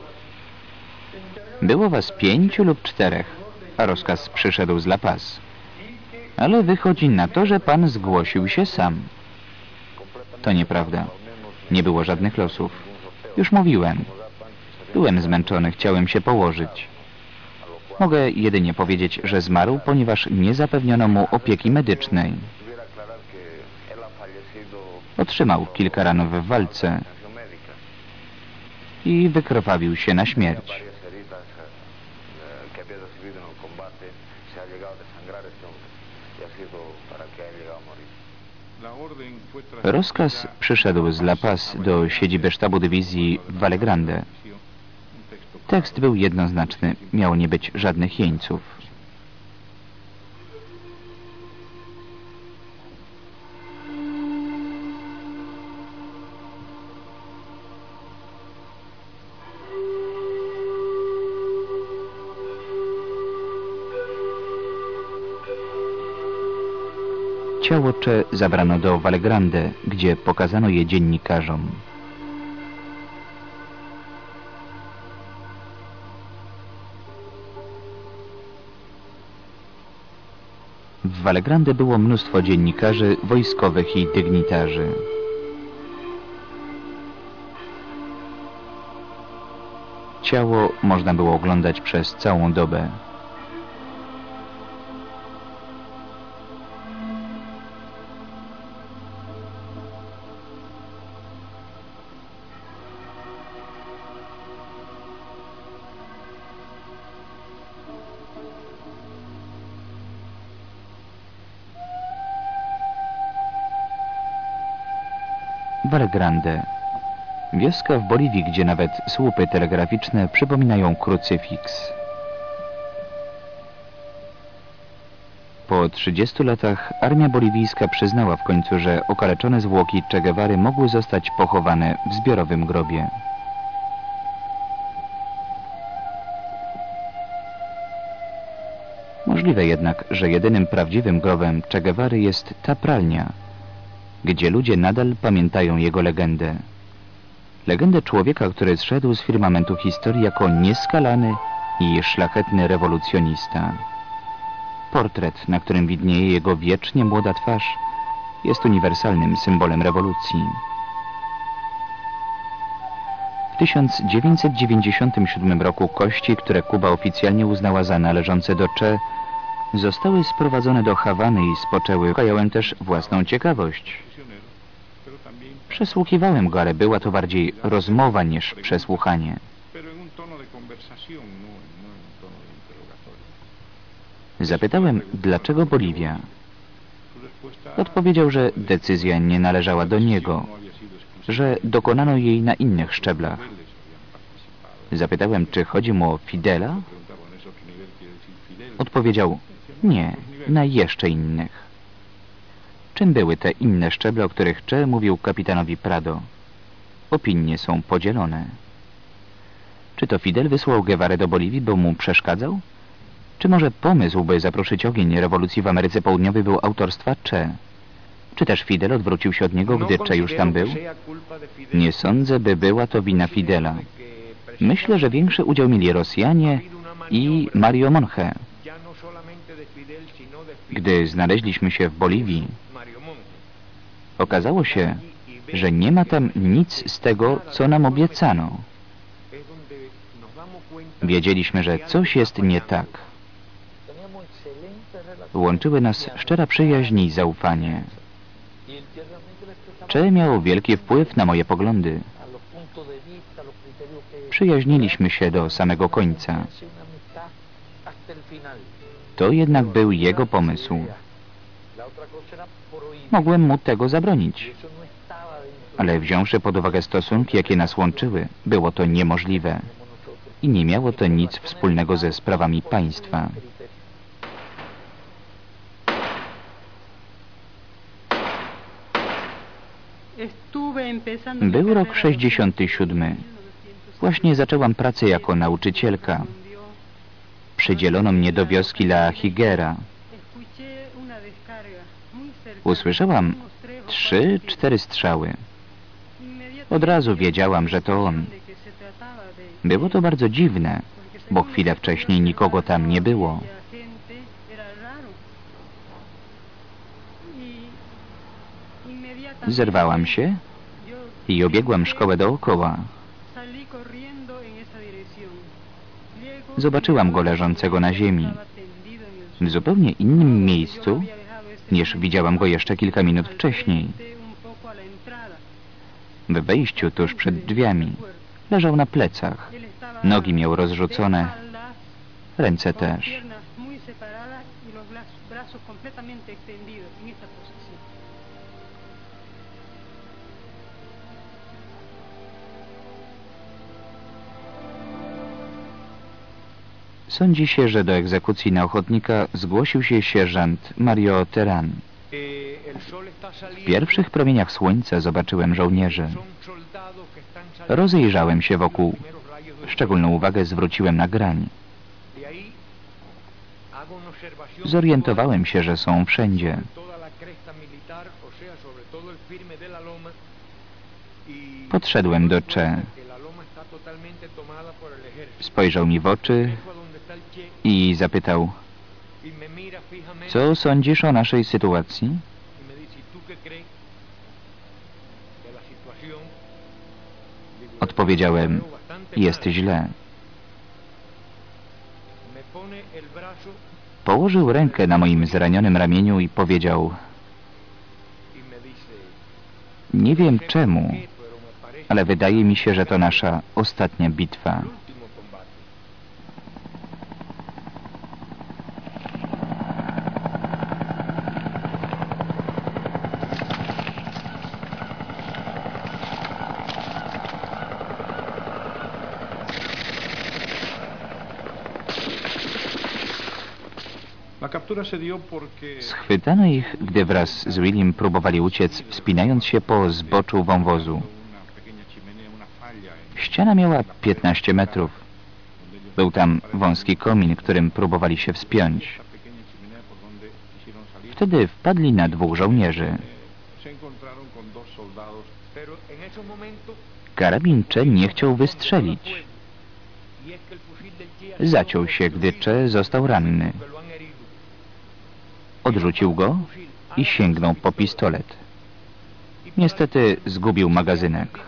Było was pięciu lub czterech, a rozkaz przyszedł z La Paz. Ale wychodzi na to, że pan zgłosił się sam. To nieprawda. Nie było żadnych losów. Już mówiłem. Byłem zmęczony, chciałem się położyć. Mogę jedynie powiedzieć, że zmarł, ponieważ nie zapewniono mu opieki medycznej. Otrzymał kilka ran w walce i wykrwawił się na śmierć. Rozkaz przyszedł z La Paz do siedziby sztabu dywizji w Valle Grande. Tekst był jednoznaczny, miało nie być żadnych jeńców. Ciało Che zabrano do Valle Grande, gdzie pokazano je dziennikarzom. W Valle Grande było mnóstwo dziennikarzy, wojskowych i dygnitarzy. Ciało można było oglądać przez całą dobę. Valle Grande. Wioska w Boliwii, gdzie nawet słupy telegraficzne przypominają krucyfiks. Po trzydziestu latach armia boliwijska przyznała w końcu, że okaleczone zwłoki Che Guevary mogły zostać pochowane w zbiorowym grobie. Możliwe jednak, że jedynym prawdziwym grobem Che Guevary jest ta pralnia, gdzie ludzie nadal pamiętają jego legendę. Legendę człowieka, który zszedł z firmamentu historii jako nieskalany i szlachetny rewolucjonista. Portret, na którym widnieje jego wiecznie młoda twarz, jest uniwersalnym symbolem rewolucji. W tysiąc dziewięćset dziewięćdziesiątym siódmym roku kości, które Kuba oficjalnie uznała za należące do Che, zostały sprowadzone do Hawany i spoczęły. Kajałem też własną ciekawość. Przesłuchiwałem go, ale była to bardziej rozmowa niż przesłuchanie. Zapytałem, dlaczego Boliwia. Odpowiedział, że decyzja nie należała do niego, że dokonano jej na innych szczeblach. Zapytałem, czy chodzi mu o Fidela. Odpowiedział, nie, na jeszcze innych. Czym były te inne szczeble, o których Che mówił kapitanowi Prado? Opinie są podzielone. Czy to Fidel wysłał Guevarę do Boliwii, bo mu przeszkadzał? Czy może pomysł, by zaproszyć ogień rewolucji w Ameryce Południowej, był autorstwa Che? Czy też Fidel odwrócił się od niego, gdy Che już tam był? Nie sądzę, by była to wina Fidela. Myślę, że większy udział mieli Rosjanie i Mario Monge. Gdy znaleźliśmy się w Boliwii, okazało się, że nie ma tam nic z tego, co nam obiecano. Wiedzieliśmy, że coś jest nie tak. Łączyły nas szczera przyjaźń i zaufanie. Che miał wielki wpływ na moje poglądy. Przyjaźniliśmy się do samego końca. To jednak był jego pomysł. Mogłem mu tego zabronić. Ale wziąwszy pod uwagę stosunki, jakie nas łączyły, było to niemożliwe. I nie miało to nic wspólnego ze sprawami państwa. Był rok sześćdziesiąty siódmy. Właśnie zaczęłam pracę jako nauczycielka. Przydzielono mnie do wioski La Higuera. Usłyszałam trzy, cztery strzały. Od razu wiedziałam, że to on. Było to bardzo dziwne, bo chwilę wcześniej nikogo tam nie było. Zerwałam się i obiegłam szkołę dookoła. Zobaczyłam go leżącego na ziemi, w zupełnie innym miejscu, niż widziałam go jeszcze kilka minut wcześniej. W wejściu tuż przed drzwiami leżał na plecach. Nogi miał rozrzucone, ręce też. Sądzi się, że do egzekucji na ochotnika zgłosił się sierżant Mario Terán. W pierwszych promieniach słońca zobaczyłem żołnierzy. Rozejrzałem się wokół. Szczególną uwagę zwróciłem na grań. Zorientowałem się, że są wszędzie. Podszedłem do Che. Spojrzał mi w oczy i zapytał, co sądzisz o naszej sytuacji? Odpowiedziałem, jest źle. Położył rękę na moim zranionym ramieniu i powiedział, nie wiem czemu, ale wydaje mi się, że to nasza ostatnia bitwa. Schwytano ich, gdy wraz z Willim próbowali uciec, wspinając się po zboczu wąwozu. Ściana miała piętnaście metrów. Był tam wąski komin, którym próbowali się wspiąć. Wtedy wpadli na dwóch żołnierzy. Karabin Che nie chciał wystrzelić. Zaciął się, gdy Che został ranny. Odrzucił go i sięgnął po pistolet. Niestety zgubił magazynek.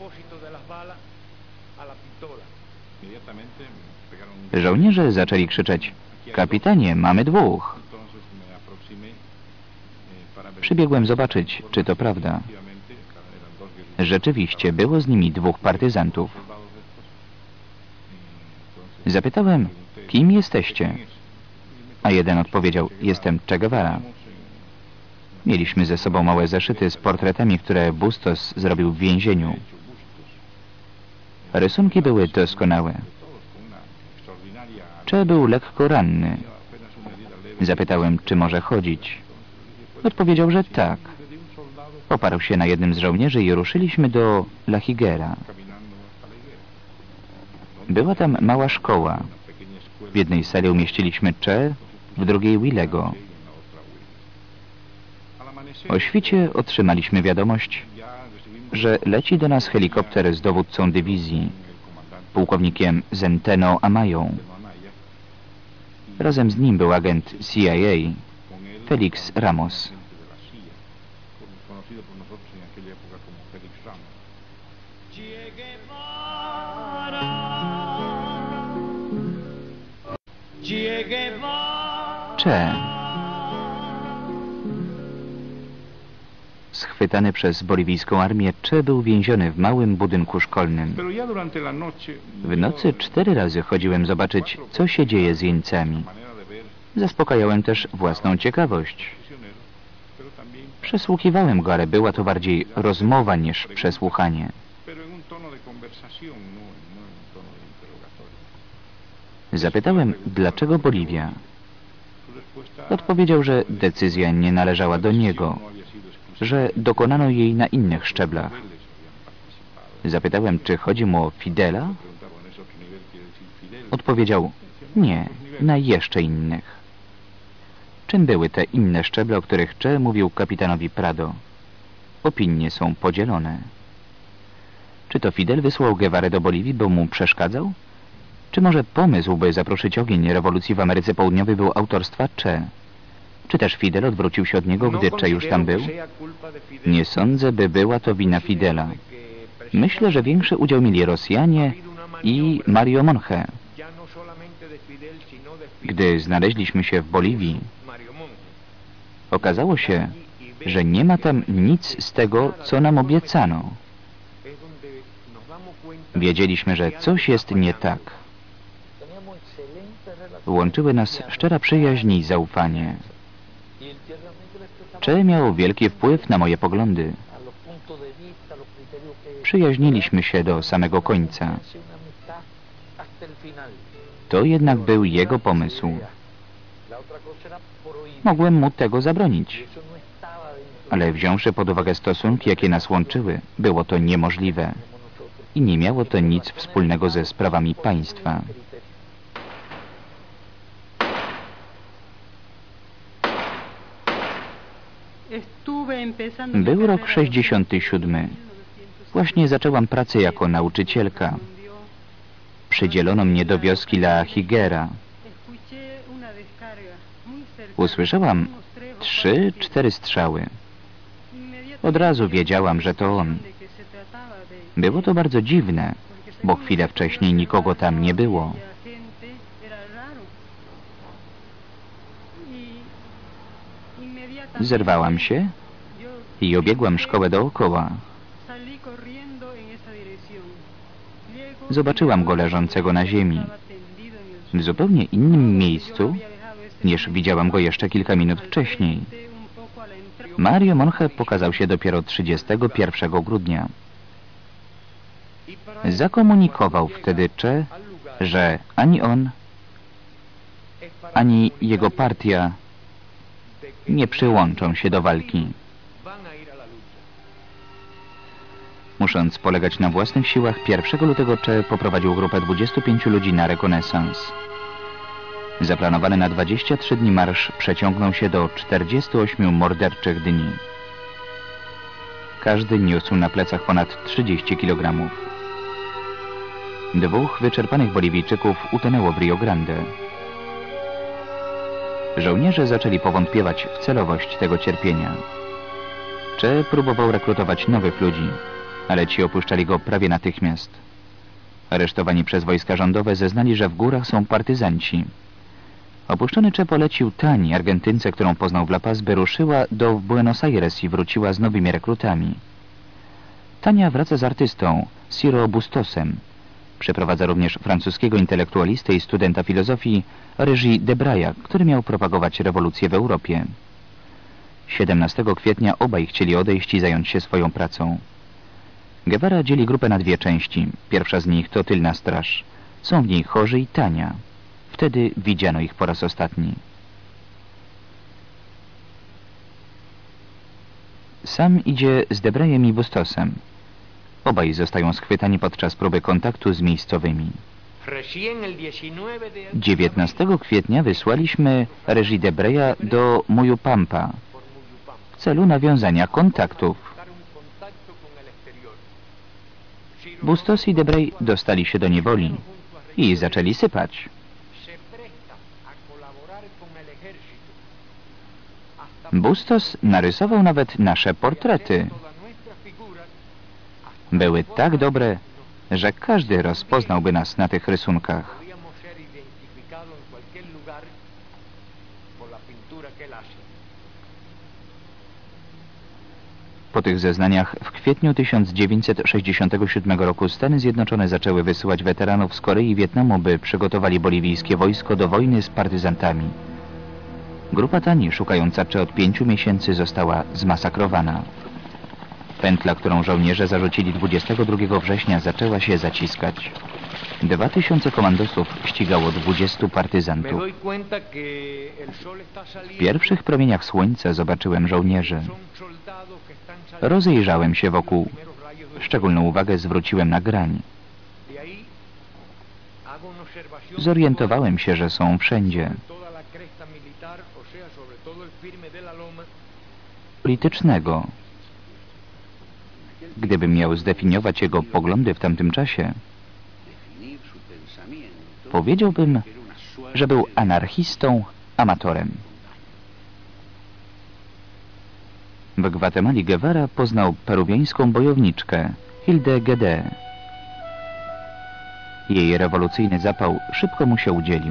Żołnierze zaczęli krzyczeć: kapitanie, mamy dwóch. Przybiegłem zobaczyć, czy to prawda. Rzeczywiście było z nimi dwóch partyzantów. Zapytałem, kim jesteście? A jeden odpowiedział, jestem Che Guevara. Mieliśmy ze sobą małe zeszyty z portretami, które Bustos zrobił w więzieniu. Rysunki były doskonałe. Che był lekko ranny. Zapytałem, czy może chodzić. Odpowiedział, że tak. Oparł się na jednym z żołnierzy i ruszyliśmy do La Higuera. Była tam mała szkoła. W jednej sali umieściliśmy Che, w drugiej Willego. O świcie otrzymaliśmy wiadomość, że leci do nas helikopter z dowódcą dywizji, pułkownikiem Centeno Amają. Razem z nim był agent C I A, Felix Ramos. Che Guevara, Che Guevara. Che. Schwytany przez boliwijską armię, Che był więziony w małym budynku szkolnym. W nocy cztery razy chodziłem zobaczyć, co się dzieje z jeńcami. Zaspokajałem też własną ciekawość. Przesłuchiwałem go, ale była to bardziej rozmowa niż przesłuchanie. Zapytałem, dlaczego Boliwia? Odpowiedział, że decyzja nie należała do niego, że dokonano jej na innych szczeblach. Zapytałem, czy chodzi mu o Fidela? Odpowiedział, nie, na jeszcze innych. Czym były te inne szczeble, o których Che mówił kapitanowi Prado? Opinie są podzielone. Czy to Fidel wysłał Guevarę do Boliwii, bo mu przeszkadzał? Czy może pomysł, by zaproszyć ogień rewolucji w Ameryce Południowej, był autorstwa Che? Czy też Fidel odwrócił się od niego, gdy Che już tam był? Nie sądzę, by była to wina Fidela. Myślę, że większy udział mieli Rosjanie i Mario Monge. Gdy znaleźliśmy się w Boliwii, okazało się, że nie ma tam nic z tego, co nam obiecano. Wiedzieliśmy, że coś jest nie tak. Łączyły nas szczera przyjaźń i zaufanie. Che miał wielki wpływ na moje poglądy. Przyjaźniliśmy się do samego końca. To jednak był jego pomysł. Mogłem mu tego zabronić. Ale wziąwszy pod uwagę stosunki, jakie nas łączyły, było to niemożliwe. I nie miało to nic wspólnego ze sprawami państwa. Był rok sześćdziesiąty siódmy. Właśnie zaczęłam pracę jako nauczycielka. Przydzielono mnie do wioski La Higuera. Usłyszałam trzy, cztery strzały. Od razu wiedziałam, że to on. Było to bardzo dziwne, bo chwilę wcześniej nikogo tam nie było. Zerwałam się i obiegłam szkołę dookoła. Zobaczyłam go leżącego na ziemi, w zupełnie innym miejscu, niż widziałam go jeszcze kilka minut wcześniej. Mario Monge pokazał się dopiero trzydziestego pierwszego grudnia. Zakomunikował wtedy Che, że ani on, ani jego partia nie przyłączą się do walki. Musząc polegać na własnych siłach, pierwszego lutego Che poprowadził grupę dwudziestu pięciu ludzi na rekonesans. Zaplanowany na dwadzieścia trzy dni marsz przeciągnął się do czterdziestu ośmiu morderczych dni. Każdy niósł na plecach ponad trzydzieści kilogramów. Dwóch wyczerpanych Boliwijczyków utonęło w Rio Grande. Żołnierze zaczęli powątpiewać w celowość tego cierpienia. Che próbował rekrutować nowych ludzi, ale ci opuszczali go prawie natychmiast. Aresztowani przez wojska rządowe zeznali, że w górach są partyzanci. Opuszczony Che polecił Tani, Argentynce, którą poznał w La Paz, by ruszyła do Buenos Aires i wróciła z nowymi rekrutami. Tania wraca z artystą, Ciro Bustosem. Przeprowadza również francuskiego intelektualistę i studenta filozofii Régis Debraya, który miał propagować rewolucję w Europie. siedemnastego kwietnia obaj chcieli odejść i zająć się swoją pracą. Guevara dzieli grupę na dwie części. Pierwsza z nich to tylna straż. Są w niej chorzy i Tania. Wtedy widziano ich po raz ostatni. Sam idzie z Debrayem i Bustosem. Obaj zostają schwytani podczas próby kontaktu z miejscowymi. dziewiętnastego kwietnia wysłaliśmy Régis Debraya do Muyupampa w celu nawiązania kontaktów. Bustos i Debray dostali się do niewoli i zaczęli sypać. Bustos narysował nawet nasze portrety. Były tak dobre, że każdy rozpoznałby nas na tych rysunkach. Po tych zeznaniach w kwietniu tysiąc dziewięćset sześćdziesiątego siódmego roku Stany Zjednoczone zaczęły wysyłać weteranów z Korei i Wietnamu, by przygotowali boliwijskie wojsko do wojny z partyzantami. Grupa Tani, szukająca Che od pięciu miesięcy, została zmasakrowana. Pętla, którą żołnierze zarzucili dwudziestego drugiego września, zaczęła się zaciskać. Dwa tysiące komandosów ścigało dwudziestu partyzantów. W pierwszych promieniach słońca zobaczyłem żołnierzy. Rozejrzałem się wokół. Szczególną uwagę zwróciłem na grań. Zorientowałem się, że są wszędzie. Politycznego. Gdybym miał zdefiniować jego poglądy w tamtym czasie, powiedziałbym, że był anarchistą, amatorem. W Gwatemali Guevara poznał peruwiańską bojowniczkę Hildę Guedé. Jej rewolucyjny zapał szybko mu się udzielił.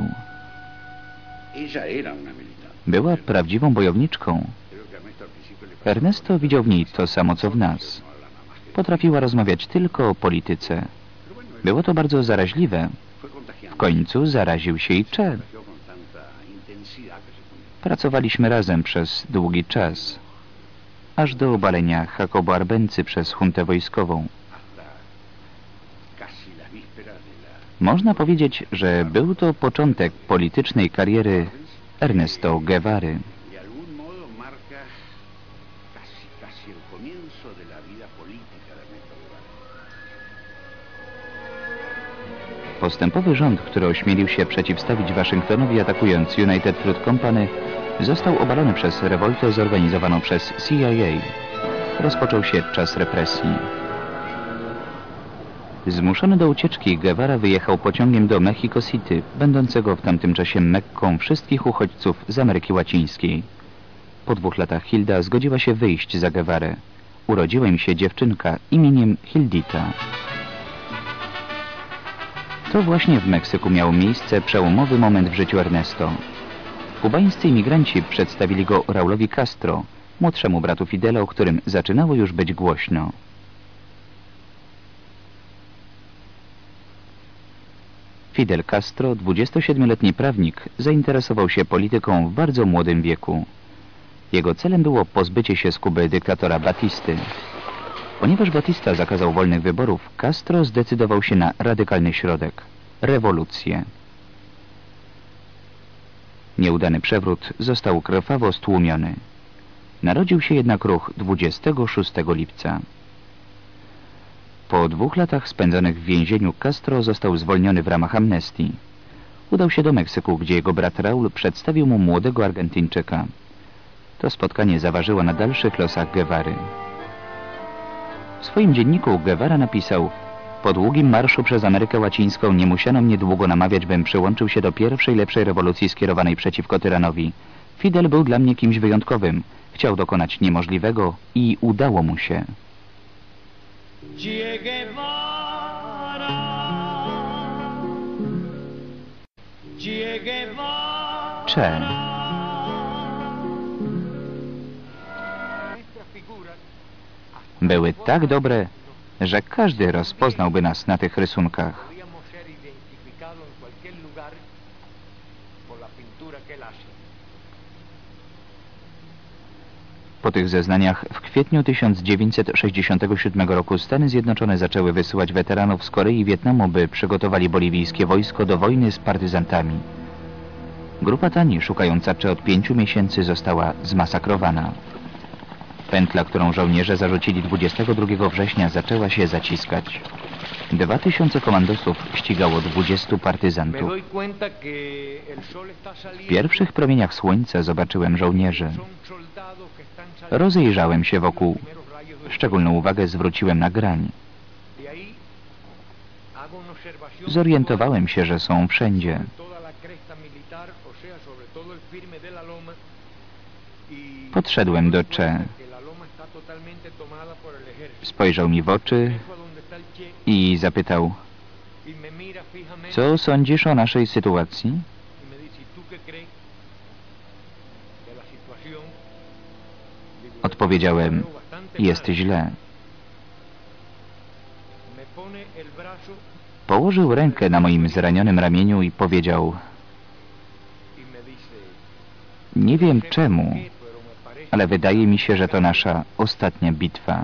Była prawdziwą bojowniczką. Ernesto widział w niej to samo, co w nas. Potrafiła rozmawiać tylko o polityce. Było to bardzo zaraźliwe. W końcu zaraził się i Che. Pracowaliśmy razem przez długi czas, aż do obalenia Jacobo Arbenzy przez juntę wojskową. Można powiedzieć, że był to początek politycznej kariery Ernesto Guevary. Postępowy rząd, który ośmielił się przeciwstawić Waszyngtonowi, atakując United Fruit Company, został obalony przez rewoltę zorganizowaną przez C I A. Rozpoczął się czas represji. Zmuszony do ucieczki, Guevara wyjechał pociągiem do Mexico City, będącego w tamtym czasie Mekką wszystkich uchodźców z Ameryki Łacińskiej. Po dwóch latach Hilda zgodziła się wyjść za Guevarę. Urodziła im się dziewczynka imieniem Hildita. To właśnie w Meksyku miał miejsce przełomowy moment w życiu Ernesto. Kubańscy imigranci przedstawili go Raulowi Castro, młodszemu bratu Fidela, o którym zaczynało już być głośno. Fidel Castro, dwudziestosiedmioletni prawnik, zainteresował się polityką w bardzo młodym wieku. Jego celem było pozbycie się z Kuby dyktatora Batisty. Ponieważ Batista zakazał wolnych wyborów, Castro zdecydował się na radykalny środek – rewolucję. Nieudany przewrót został krwawo stłumiony. Narodził się jednak ruch dwudziestego szóstego lipca. Po dwóch latach spędzonych w więzieniu Castro został zwolniony w ramach amnestii. Udał się do Meksyku, gdzie jego brat Raul przedstawił mu młodego Argentyńczyka. To spotkanie zaważyło na dalszych losach Guevary. W swoim dzienniku Guevara napisał: po długim marszu przez Amerykę Łacińską nie musiano mnie długo namawiać, bym przyłączył się do pierwszej lepszej rewolucji skierowanej przeciwko tyranowi. Fidel był dla mnie kimś wyjątkowym. Chciał dokonać niemożliwego i udało mu się. Che Guevara, Che Guevara. Che. Były tak dobre, że każdy rozpoznałby nas na tych rysunkach. Po tych zeznaniach w kwietniu tysiąc dziewięćset sześćdziesiątego siódmego roku Stany Zjednoczone zaczęły wysyłać weteranów z Korei i Wietnamu, by przygotowali boliwijskie wojsko do wojny z partyzantami. Grupa Tani, szukająca Che od pięciu miesięcy, została zmasakrowana. Pętla, którą żołnierze zarzucili dwudziestego drugiego września, zaczęła się zaciskać. Dwa tysiące komandosów ścigało dwudziestu partyzantów. W pierwszych promieniach słońca zobaczyłem żołnierzy. Rozejrzałem się wokół. Szczególną uwagę zwróciłem na grań. Zorientowałem się, że są wszędzie. Podszedłem do Che. Spojrzał mi w oczy i zapytał: co sądzisz o naszej sytuacji? Odpowiedziałem: jest źle. Położył rękę na moim zranionym ramieniu i powiedział: nie wiem czemu, ale wydaje mi się, że to nasza ostatnia bitwa.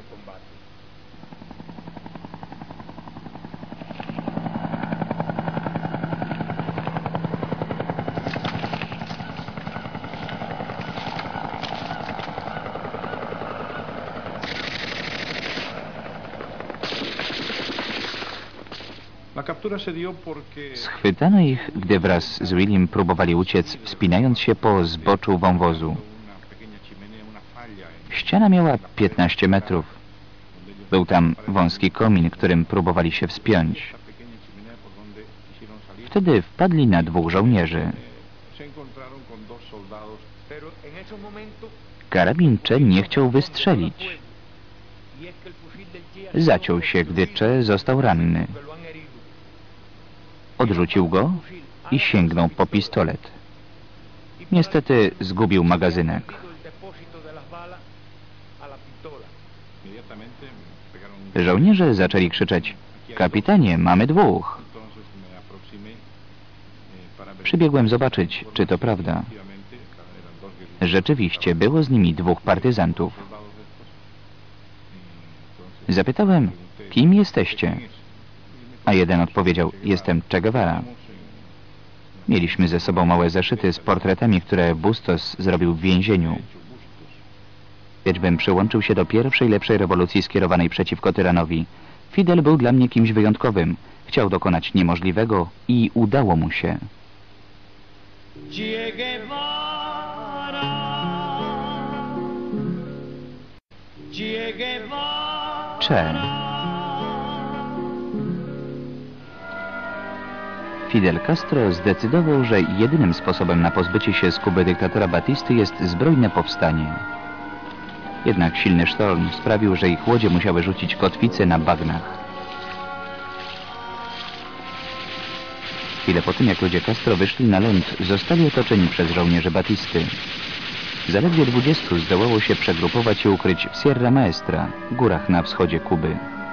Schwytano ich, gdy wraz z Willim próbowali uciec, wspinając się po zboczu wąwozu. Ściana miała piętnaście metrów. Był tam wąski komin, którym próbowali się wspiąć. Wtedy wpadli na dwóch żołnierzy. Karabin Che nie chciał wystrzelić. Zaciął się, gdy Che został ranny. Odrzucił go i sięgnął po pistolet. Niestety zgubił magazynek. Żołnierze zaczęli krzyczeć: kapitanie, mamy dwóch. Przybiegłem zobaczyć, czy to prawda. Rzeczywiście było z nimi dwóch partyzantów. Zapytałem: kim jesteście? A jeden odpowiedział: jestem Che Guevara. Mieliśmy ze sobą małe zeszyty z portretami, które Bustos zrobił w więzieniu. Bym przyłączył się do pierwszej lepszej rewolucji skierowanej przeciwko tyranowi. Fidel był dla mnie kimś wyjątkowym. Chciał dokonać niemożliwego i udało mu się. Che Guevara, Che Guevara. Che. Fidel Castro zdecydował, że jedynym sposobem na pozbycie się z Kuby dyktatora Batisty jest zbrojne powstanie. Jednak silny sztorm sprawił, że ich łodzie musiały rzucić kotwice na bagnach. Chwilę po tym, jak ludzie Castro wyszli na ląd, zostali otoczeni przez żołnierzy Batisty. Zaledwie dwudziestu zdołało się przegrupować i ukryć w Sierra Maestra, górach na wschodzie Kuby.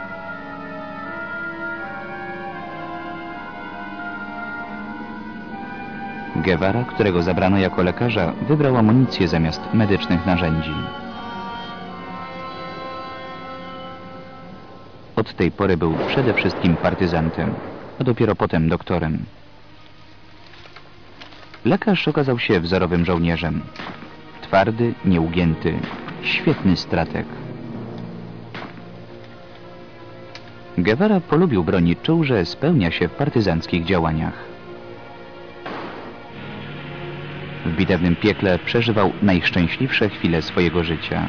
Guevara, którego zabrano jako lekarza, wybrał amunicję zamiast medycznych narzędzi. Od tej pory był przede wszystkim partyzantem, a dopiero potem doktorem. Lekarz okazał się wzorowym żołnierzem. Twardy, nieugięty, świetny strateg. Guevara polubił broń i czuł, że spełnia się w partyzanckich działaniach. W bitewnym piekle przeżywał najszczęśliwsze chwile swojego życia.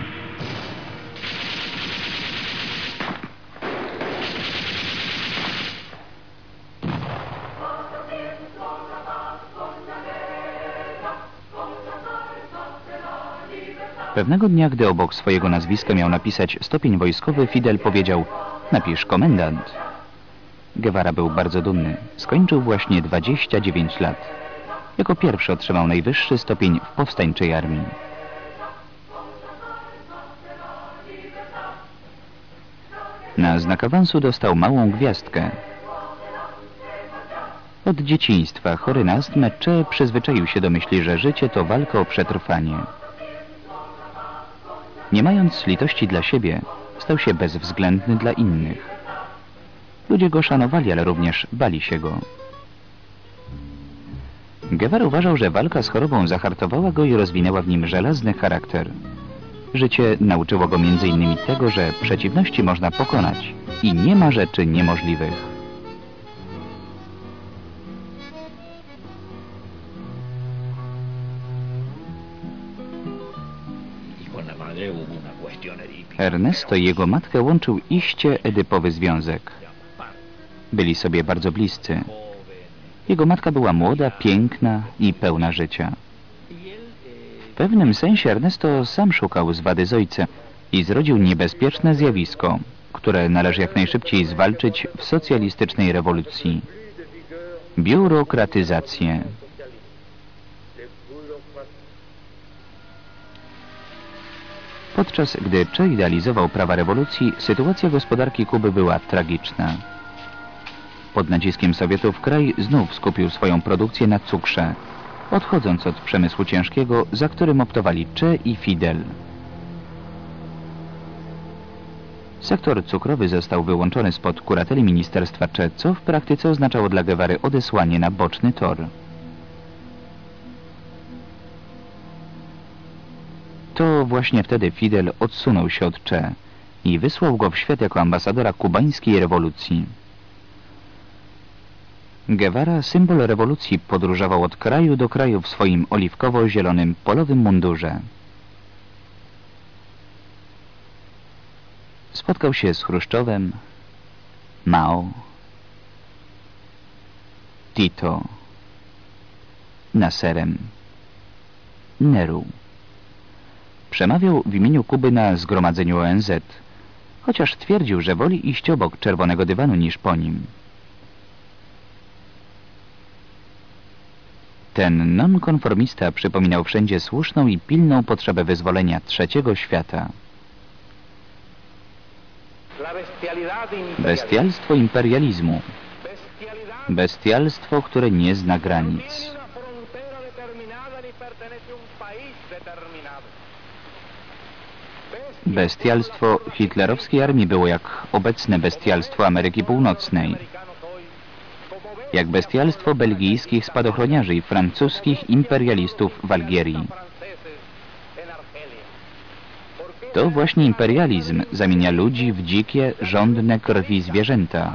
Pewnego dnia, gdy obok swojego nazwiska miał napisać stopień wojskowy, Fidel powiedział: napisz komendant. Guevara był bardzo dumny. Skończył właśnie dwadzieścia dziewięć lat. Jako pierwszy otrzymał najwyższy stopień w powstańczej armii. Na znak awansu dostał małą gwiazdkę. Od dzieciństwa, chory na astmę, Che przyzwyczaił się do myśli, że życie to walka o przetrwanie. Nie mając litości dla siebie, stał się bezwzględny dla innych. Ludzie go szanowali, ale również bali się go. Guevara uważał, że walka z chorobą zahartowała go i rozwinęła w nim żelazny charakter. Życie nauczyło go między innymi tego, że przeciwności można pokonać i nie ma rzeczy niemożliwych. Ernesto i jego matkę łączył iście edypowy związek. Byli sobie bardzo bliscy. Jego matka była młoda, piękna i pełna życia. W pewnym sensie Ernesto sam szukał zwady z ojca i zrodził niebezpieczne zjawisko, które należy jak najszybciej zwalczyć w socjalistycznej rewolucji. Biurokratyzację. Podczas gdy Che idealizował prawa rewolucji, sytuacja gospodarki Kuby była tragiczna. Pod naciskiem Sowietów kraj znów skupił swoją produkcję na cukrze, odchodząc od przemysłu ciężkiego, za którym optowali Che i Fidel. Sektor cukrowy został wyłączony spod kurateli ministerstwa Che, co w praktyce oznaczało dla Guevary odesłanie na boczny tor. To właśnie wtedy Fidel odsunął się od Che i wysłał go w świat jako ambasadora kubańskiej rewolucji. Guevara, symbol rewolucji, podróżował od kraju do kraju w swoim oliwkowo-zielonym polowym mundurze. Spotkał się z Chruszczowem, Mao, Tito, Nasserem, Neru. Przemawiał w imieniu Kuby na zgromadzeniu O N Z, chociaż twierdził, że woli iść obok czerwonego dywanu niż po nim. Ten nonkonformista przypominał wszędzie słuszną i pilną potrzebę wyzwolenia trzeciego świata. Bestialstwo imperializmu. Bestialstwo, które nie zna granic. Bestialstwo hitlerowskiej armii było jak obecne bestialstwo Ameryki Północnej. Jak bestialstwo belgijskich spadochroniarzy i francuskich imperialistów w Algierii. To właśnie imperializm zamienia ludzi w dzikie, żądne krwi zwierzęta,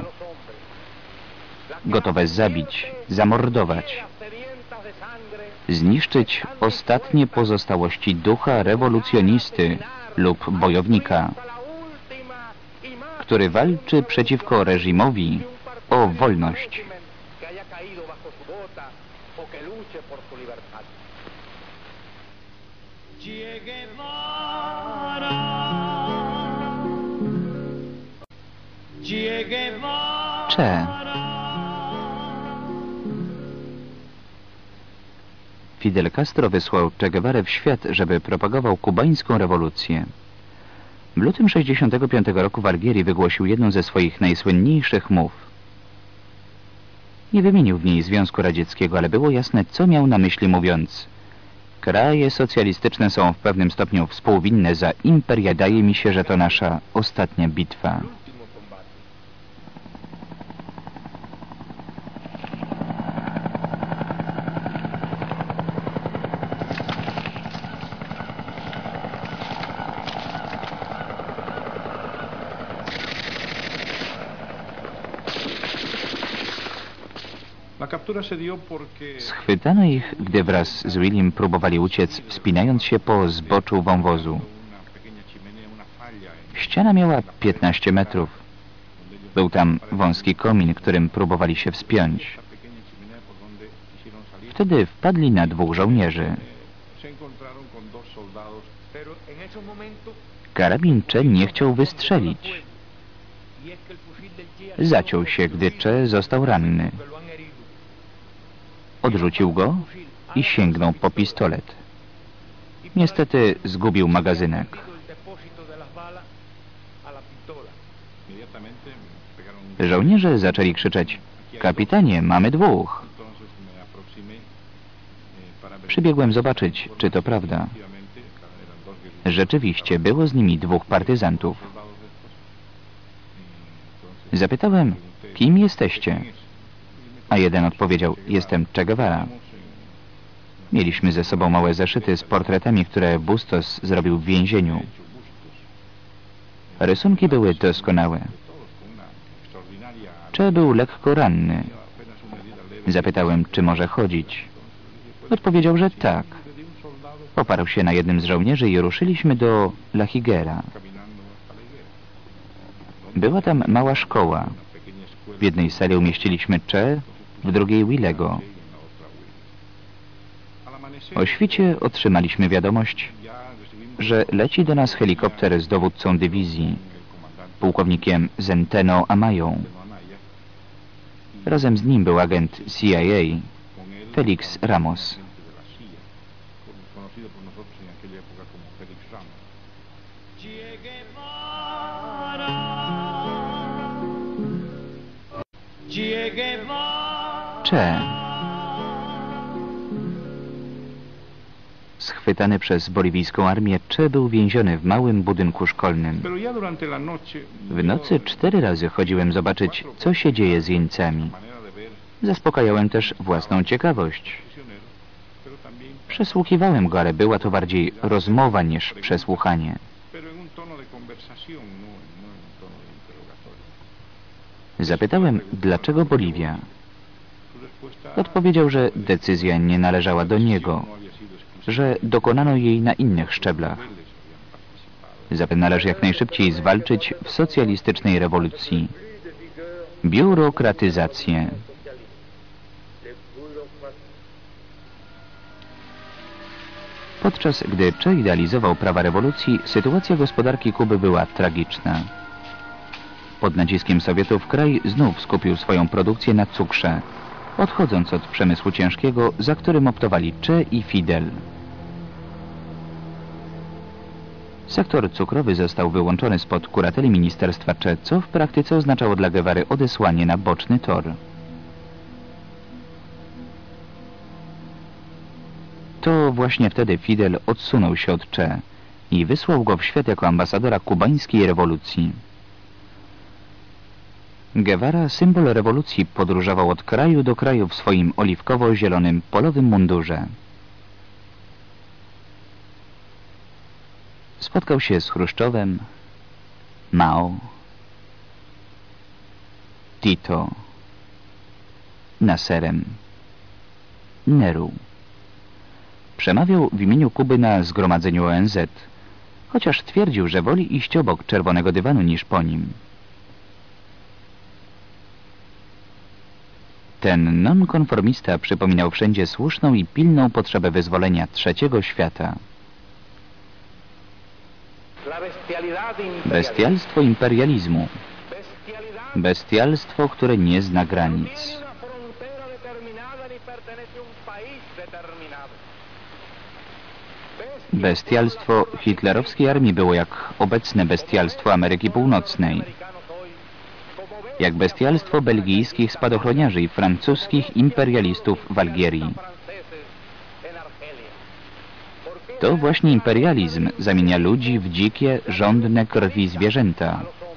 gotowe zabić, zamordować, zniszczyć ostatnie pozostałości ducha rewolucjonisty lub bojownika, który walczy przeciwko reżimowi o wolność. Che Guevara, Che Guevara. Che. Fidel Castro wysłał Che Guevarę w świat, żeby propagował kubańską rewolucję. W lutym tysiąc dziewięćset sześćdziesiątego piątego roku w Algierii wygłosił jedną ze swoich najsłynniejszych mów. Nie wymienił w niej Związku Radzieckiego, ale było jasne, co miał na myśli, mówiąc: kraje socjalistyczne są w pewnym stopniu współwinne za imperia. Daje mi się, że to nasza ostatnia bitwa. Schwytano ich, gdy wraz z Willim próbowali uciec, wspinając się po zboczu wąwozu. Ściana miała piętnaście metrów. Był tam wąski komin, którym próbowali się wspiąć. Wtedy wpadli na dwóch żołnierzy. Karabin Che nie chciał wystrzelić. Zaciął się, gdy Che został ranny. Odrzucił go i sięgnął po pistolet. Niestety zgubił magazynek. Żołnierze zaczęli krzyczeć: kapitanie, mamy dwóch. Przybiegłem zobaczyć, czy to prawda. Rzeczywiście było z nimi dwóch partyzantów. Zapytałem, kim jesteście? A jeden odpowiedział, jestem Che Guevara. Mieliśmy ze sobą małe zeszyty z portretami, które Bustos zrobił w więzieniu. Rysunki były doskonałe. Che był lekko ranny. Zapytałem, czy może chodzić. Odpowiedział, że tak. Oparł się na jednym z żołnierzy i ruszyliśmy do La Higuera. Była tam mała szkoła. W jednej sali umieściliśmy Che, w drugiej Willego. O świcie otrzymaliśmy wiadomość, że leci do nas helikopter z dowódcą dywizji, pułkownikiem Centeno Amają. Razem z nim był agent C I A, Felix Ramos. Che Guevara, Che Guevara. Che. Schwytany przez boliwijską armię, Che był więziony w małym budynku szkolnym. W nocy cztery razy chodziłem zobaczyć, co się dzieje z jeńcami. Zaspokajałem też własną ciekawość. Przesłuchiwałem go, ale była to bardziej rozmowa niż przesłuchanie. Zapytałem, dlaczego Boliwia? Odpowiedział, że decyzja nie należała do niego, że dokonano jej na innych szczeblach. Zapewne należy jak najszybciej zwalczyć w socjalistycznej rewolucji biurokratyzację. Podczas gdy Che idealizował prawa rewolucji, sytuacja gospodarki Kuby była tragiczna. Pod naciskiem Sowietów kraj znów skupił swoją produkcję na cukrze, odchodząc od przemysłu ciężkiego, za którym optowali Che i Fidel. Sektor cukrowy został wyłączony spod kurateli ministerstwa Che, co w praktyce oznaczało dla Guevary odesłanie na boczny tor. To właśnie wtedy Fidel odsunął się od Che i wysłał go w świat jako ambasadora kubańskiej rewolucji. Guevara, symbol rewolucji, podróżował od kraju do kraju w swoim oliwkowo-zielonym polowym mundurze. Spotkał się z Chruszczowem, Mao, Tito, Nasserem, Neru. Przemawiał w imieniu Kuby na zgromadzeniu O N Z, chociaż twierdził, że woli iść obok czerwonego dywanu niż po nim. Ten nonkonformista przypominał wszędzie słuszną i pilną potrzebę wyzwolenia trzeciego świata. Bestialstwo imperializmu. Bestialstwo, które nie zna granic. Bestialstwo hitlerowskiej armii było jak obecne bestialstwo Ameryki Północnej. Jak bestialstwo belgijskich spadochroniarzy i francuskich imperialistów w Algierii. To właśnie imperializm zamienia ludzi w dzikie, żądne krwi zwierzęta,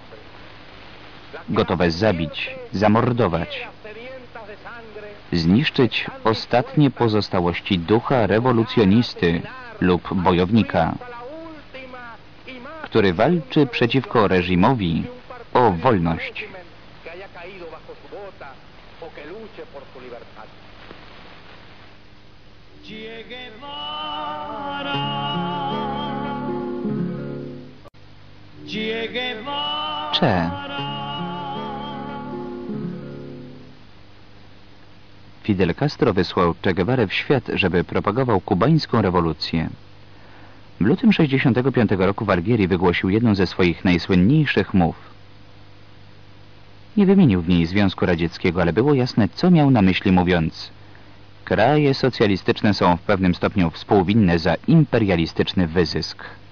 gotowe zabić, zamordować, zniszczyć ostatnie pozostałości ducha rewolucjonisty lub bojownika, który walczy przeciwko reżimowi o wolność. o que luche por su libertad. Che Guevara, Che Guevara. Che. Fidel Castro wysłał Che Guevarę w świat, żeby propagował kubańską rewolucję. W lutym tysiąc dziewięćset sześćdziesiątego piątego roku w Algierii wygłosił jedną ze swoich najsłynniejszych mów. Nie wymienił w niej Związku Radzieckiego, ale było jasne, co miał na myśli, mówiąc: kraje socjalistyczne są w pewnym stopniu współwinne za imperialistyczny wyzysk.